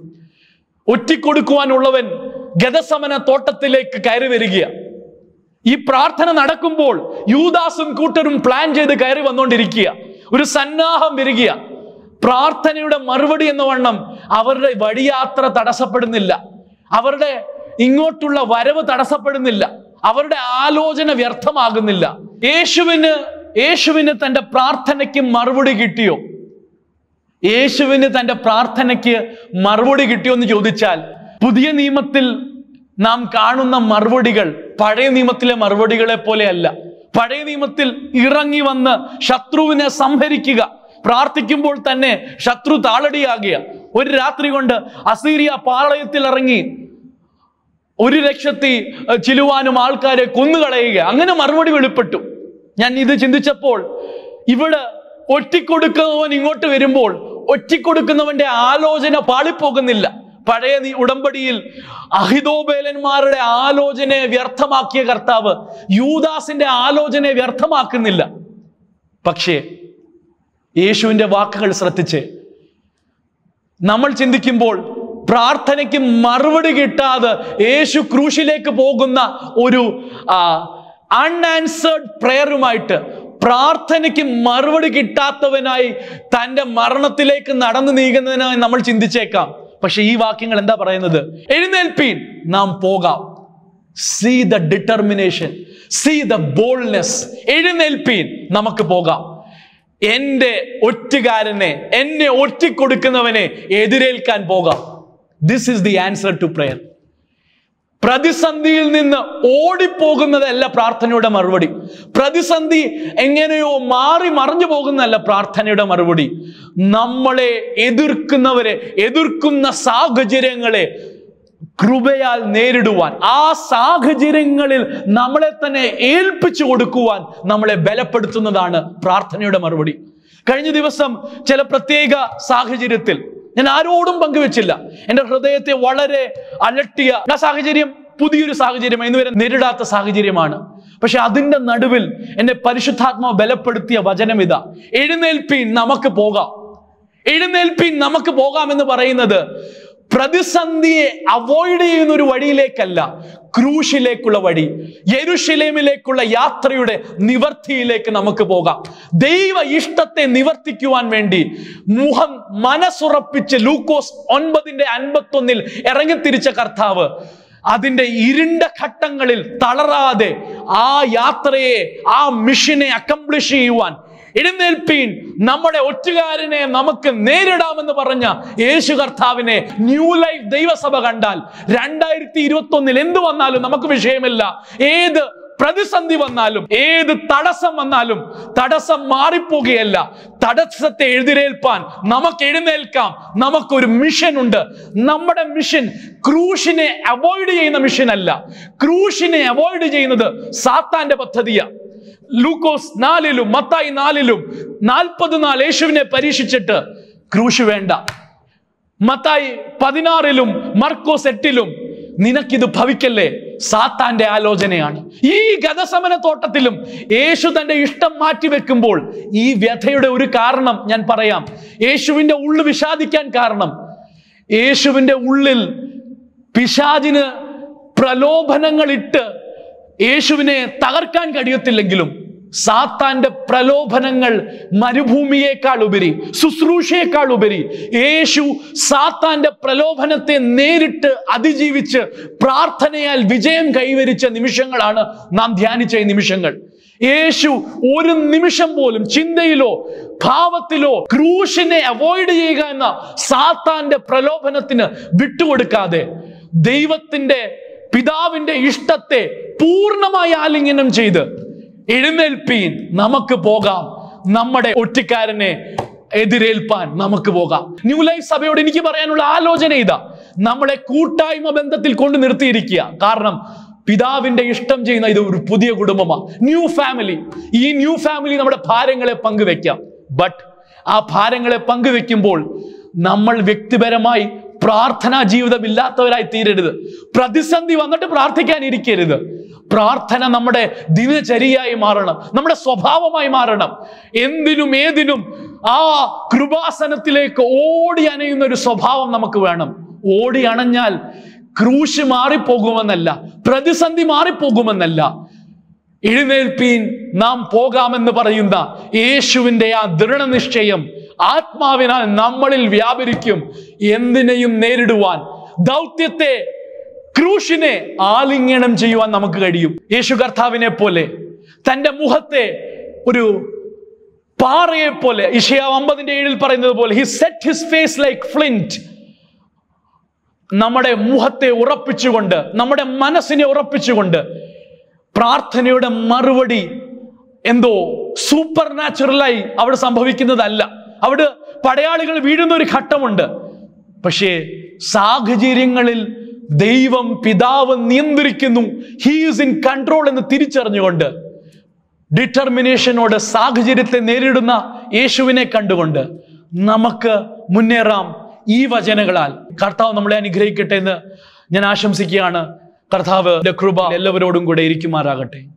ഒറ്റിക്കൊടുക്കുവാനുള്ളവൻ ഗദസമന തോട്ടത്തിലേക്ക് കയറി വരികയാണ്. ഈ പ്രാർത്ഥന നടക്കുമ്പോൾ യൂദാസും കൂട്ടരും പ്ലാൻ ചെയ്ത് കയറി വന്നുകൊണ്ടിരിക്കുക. ഒരു സന്നാഹം വരിക. പ്രാർത്ഥനയുടെ മറുപടി എന്ന വണ്ണം അവരുടെ വഴിയാത്ര തടസ്സപ്പെടുന്നില്ല, അവരുടെ ഇങ്ങോട്ടുള്ള വരവ് തടസ്സപ്പെടുന്നില്ല, അവരുടെ ആലോചന വ്യർത്ഥമാകുന്നില്ല. യേശുവിന് യേശുവിന് തൻ്റെ പ്രാർത്ഥനയ്ക്ക് മറുപടി കിട്ടിയോ? യേശുവിന് തൻ്റെ പ്രാർത്ഥനയ്ക്ക് മറുപടി കിട്ടിയോ എന്ന് ചോദിച്ചാൽ പുതിയ നിയമത്തിൽ നാം കാണുന്ന മറുപടികൾ പഴയ നിയമത്തിലെ മറുപടികളെ പോലെയല്ല. പഴയ നിയമത്തിൽ ഇറങ്ങി വന്ന് ശത്രുവിനെ സംഹരിക്കുക, പ്രാർത്ഥിക്കുമ്പോൾ തന്നെ ശത്രു താളടിയാകുക. ഒരു രാത്രി കൊണ്ട് അസീറിയ പാളയത്തിൽ ഇറങ്ങി ഒരു ലക്ഷത്തി ചിലുവാനും ആൾക്കാരെ കൊന്നുകളയുക. അങ്ങനെ മറുപടി വെളിപ്പെട്ടു. ഞാൻ ഇത് ചിന്തിച്ചപ്പോൾ ഇവിടെ ഒറ്റിക്കൊടുക്കുന്നവൻ ഇങ്ങോട്ട് വരുമ്പോൾ ഒറ്റിക്കൊടുക്കുന്നവന്റെ ആലോചന പാളിപ്പോകുന്നില്ല. പഴയ ഉടമ്പടിയിൽ അഹിതോബേലന്മാരുടെ ആലോചനയെ വ്യർത്ഥമാക്കിയ കർത്താവ് യൂദാസിന്റെ ആലോചനയെ വ്യർത്ഥമാക്കുന്നില്ല. പക്ഷേ യേശുവിന്റെ വാക്കുകൾ ശ്രദ്ധിച്ച് നമ്മൾ ചിന്തിക്കുമ്പോൾ പ്രാർത്ഥനയ്ക്ക് മറുപടി കിട്ടാതെ യേശു ക്രൂശിലേക്ക് പോകുന്ന ഒരു അൺആൻസേർഡ് പ്രയറുമായിട്ട്, പ്രാർത്ഥനയ്ക്ക് മറുപടി കിട്ടാത്തവനായി തൻ്റെ മരണത്തിലേക്ക് നടന്നു നീങ്ങുന്നതിനായി നമ്മൾ ചിന്തിച്ചേക്കാം. പക്ഷെ ഈ വാക്യങ്ങൾ എന്താ പറയുന്നത്? എഴുന്നേൽപ്പീൻ, നാം പോകാം. See the determination, see the boldness. എഴുന്നേൽപ്പീൻ, നമുക്ക് പോകാം. എന്റെ ഒറ്റുകാരനെ, എന്നെ ഒറ്റിക്കൊടുക്കുന്നവനെ എതിരേൽക്കാൻ പോകാം. This is the answer to prayer. പ്രതിസന്ധിയിൽ നിന്ന് ഓടിപ്പോകുന്നതല്ല പ്രാർത്ഥനയുടെ മറുപടി. പ്രതിസന്ധി എങ്ങനെയോ മാറി മറിഞ്ഞു പോകുന്നതല്ല പ്രാർത്ഥനയുടെ മറുപടി. നമ്മളെ എതിർക്കുന്നവരെ, എതിർക്കുന്ന സാഹചര്യങ്ങളെ കൃപയാൽ നേരിടുവാൻ, ആ സാഹചര്യങ്ങളിൽ നമ്മളെ തന്നെ ഏൽപ്പിച്ചു കൊടുക്കുവാൻ നമ്മളെ ബലപ്പെടുത്തുന്നതാണ് പ്രാർത്ഥനയുടെ മറുപടി. കഴിഞ്ഞ ദിവസം ചില പ്രത്യേക സാഹചര്യത്തിൽ ഞാൻ ആരോടും പങ്കുവെച്ചില്ല, എൻ്റെ ഹൃദയത്തെ വളരെ അലട്ടിയ ആ സാഹചര്യം പുതിയൊരു സാഹചര്യം, ഇന്നുവരെ നേരിടാത്ത സാഹചര്യമാണ്. പക്ഷെ അതിൻ്റെ നടുവിൽ എന്നെ പരിശുദ്ധാത്മാവ് ബലപ്പെടുത്തിയ വചനം ഇതാ: എഴുന്നേൽപ്പീൻ, നമുക്ക് പോകാം. എഴുന്നേൽപ്പീൻ, നമുക്ക് പോകാം എന്ന് പറയുന്നത് പ്രതിസന്ധിയെ അവോയ്ഡ് ചെയ്യുന്ന ഒരു വഴിയിലേക്കല്ല, ക്രൂശിലേക്കുള്ള വഴി, യെരുശലേമിലേക്കുള്ള യാത്രയുടെ നിവർത്തിയിലേക്ക് നമുക്ക് പോകാം. ദൈവ ഇഷ്ടത്തെ നിവർത്തിക്കുവാൻ വേണ്ടി മുഖം മനസ്സുറപ്പിച്ച് ലൂക്കോസ് ഒൻപതിന്റെ അൻപത്തൊന്നിൽ ഇറങ്ങിത്തിരിച്ച കർത്താവ് അതിൻ്റെ ഇരുണ്ട ഘട്ടങ്ങളിൽ തളരാതെ ആ യാത്രയെ, ആ മിഷനെ അക്കംപ്ലിഷ് ചെയ്യുവാൻ, എഴുന്നേൽപ്പീൻ, നമ്മുടെ ഒറ്റുകാരനെ നമുക്ക് നേരിടാമെന്ന് പറഞ്ഞ യേശു കർത്താവിനെ ന്യൂ ലൈഫ് ദൈവസഭ കണ്ടാൽ രണ്ടായിരത്തി ഇരുപത്തി ഒന്നിൽ എന്ത് വന്നാലും നമുക്ക് വിഷയമില്ല. ഏത് പ്രതിസന്ധി വന്നാലും, ഏത് തടസ്സം വന്നാലും തടസ്സം മാറിപ്പോകുകയല്ല. തടസ്സത്തെ എതിരേൽപ്പാൻ നമുക്ക് എഴുന്നേൽക്കാം. നമുക്കൊരു മിഷൻ ഉണ്ട്. നമ്മുടെ മിഷൻ ക്രൂശിനെ അവോയ്ഡ് ചെയ്യുന്ന മിഷൻ അല്ല. ക്രൂശിനെ അവോയ്ഡ് ചെയ്യുന്നത് സാത്താന്റെ പദ്ധതിയാണ്. ലൂക്കോസ് നാലിലും മത്തായി നാലിലും നാൽപ്പത് നാൾ യേശുവിനെ പരീക്ഷിച്ചിട്ട് ക്രൂശ് വേണ്ട. മത്തായി പതിനാറിലും മർക്കോസ് എട്ടിലും നിനക്കിത് ഭവിക്കല്ലേ, സാത്താന്റെ ആലോചനയാണ്. ഈ ഗദസമന തോട്ടത്തിലും യേശു തന്റെ ഇഷ്ടം മാറ്റിവെക്കുമ്പോൾ ഈ വ്യഥയുടെ ഒരു കാരണം ഞാൻ പറയാം. യേശുവിന്റെ ഉള്ളു വിഷാദിക്കാൻ കാരണം, യേശുവിന്റെ ഉള്ളിൽ പിശാചിന് പ്രലോഭനങ്ങൾ ഇട്ട് യേശുവിനെ തകർക്കാൻ കഴിയത്തില്ലെങ്കിലും സാത്താന്റെ പ്രലോഭനങ്ങൾ മരുഭൂമിയേക്കാൾ ഉപരി, ശുശ്രൂഷയേക്കാൾ ഉപരി യേശു സാത്താന്റെ പ്രലോഭനത്തെ നേരിട്ട് അതിജീവിച്ച് പ്രാർത്ഥനയാൽ വിജയം കൈവരിച്ച നിമിഷങ്ങളാണ് നാം ധ്യാനിച്ച ഈ നിമിഷങ്ങൾ. യേശു ഒരു നിമിഷം പോലും ചിന്തയിലോ ഭാവത്തിലോ ക്രൂശിനെ അവോയ്ഡ് ചെയ്യുക എന്ന സാത്താന്റെ പ്രലോഭനത്തിന് വിട്ടുകൊടുക്കാതെ ദൈവത്തിന്റെ പിതാവിന്റെ ഇഷ്ടത്തെ പൂർണ്ണമായി ആലിംഗനം ചെയ്ത് എഴുന്നേൽപ്പീൻ, നമുക്ക് പോകാം, നമ്മുടെ ഒറ്റിക്കാരനെ എതിരേൽപ്പാൻ നമുക്ക് പോകാം. ന്യൂ ലൈഫ് സഭയോട് എനിക്ക് പറയാനുള്ള ആലോചന ഇതാ: നമ്മളെ കൂട്ടായ്മ ബന്ധത്തിൽ കൊണ്ട് നിർത്തിയിരിക്കുക. കാരണം പിതാവിന്റെ ഇഷ്ടം ചെയ്യുന്ന ഇത് ഒരു പുതിയ കുടുംബമാണ്, ന്യൂ ഫാമിലി. ഈ ന്യൂ ഫാമിലി നമ്മുടെ ഭാരങ്ങളെ പങ്കുവെക്കാം. ബട്ട് ആ ഭാരങ്ങളെ പങ്കുവെക്കുമ്പോൾ നമ്മൾ വ്യക്തിപരമായി പ്രാർത്ഥനാ ജീവിതം ഇല്ലാത്തവരായി തീരരുത്. പ്രതിസന്ധി വന്നിട്ട് പ്രാർത്ഥിക്കാൻ ഇരിക്കരുത്. പ്രാർത്ഥന നമ്മുടെ ദിനചര്യയായി മാറണം, നമ്മുടെ സ്വഭാവമായി മാറണം. എന്തിനും ഏതിനും ആ കൃപാസനത്തിലേക്ക് ഓടി അണയുന്ന ഒരു സ്വഭാവം നമുക്ക് വേണം. ഓടി അണഞ്ഞാൽ ക്രൂശ് മാറിപ്പോകുമെന്നല്ല, പ്രതിസന്ധി മാറിപ്പോകുമെന്നല്ല. എഴുന്നേൽപ്പീൻ, നാം പോകാമെന്ന് പറയുന്ന യേശുവിൻ്റെ ആ ദൃഢനിശ്ചയം ആത്മാവിനാൽ നമ്മളിൽ വ്യാപരിക്കും. എന്തിനേയും നേരിടുവാൻ, ദൗത്യത്തെ, ക്രൂശിനെ ആലിംഗനം ചെയ്യുവാൻ നമുക്ക് കഴിയും. യേശു കർത്താവിനെ പോലെ തൻ്റെ മുഖത്തെ ഒരു പാറയെ പോലെ, യെശയ്യാവ് അമ്പതിന്റെ ഏഴിൽ പറയുന്നത് പോലെ, he set his face like flint. നമ്മുടെ മുഖത്തെ ഉറപ്പിച്ചുകൊണ്ട്, നമ്മുടെ മനസ്സിനെ ഉറപ്പിച്ചുകൊണ്ട്, പ്രാർത്ഥനയുടെ മറുപടി എന്തോ സൂപ്പർ നാച്ചുറലായി അവിടെ സംഭവിക്കുന്നതല്ല. അവിടെ പടയാളികൾ വീഴുന്ന ഒരു ഘട്ടമുണ്ട്. പക്ഷേ സാഹചര്യങ്ങളിൽ ദൈവം പിതാവ് നിയന്ത്രിക്കുന്നു, ഹീ ഈസ് ഇൻ കൺട്രോൾ എന്ന് തിരിച്ചറിഞ്ഞുകൊണ്ട്, ഡിറ്റർമിനേഷനോട് സാഹചര്യത്തെ നേരിടുന്ന യേശുവിനെ കണ്ടുകൊണ്ട് നമുക്ക് മുന്നേറാം. ഈ വചനങ്ങളാൽ കർത്താവ് നമ്മളെ അനുഗ്രഹിക്കട്ടെ എന്ന് ഞാൻ ആശംസിക്കുകയാണ്. കർത്താവിന്റെ കൃപ എല്ലാവരോടും കൂടെ ഇരിക്കുമാറാകട്ടെ.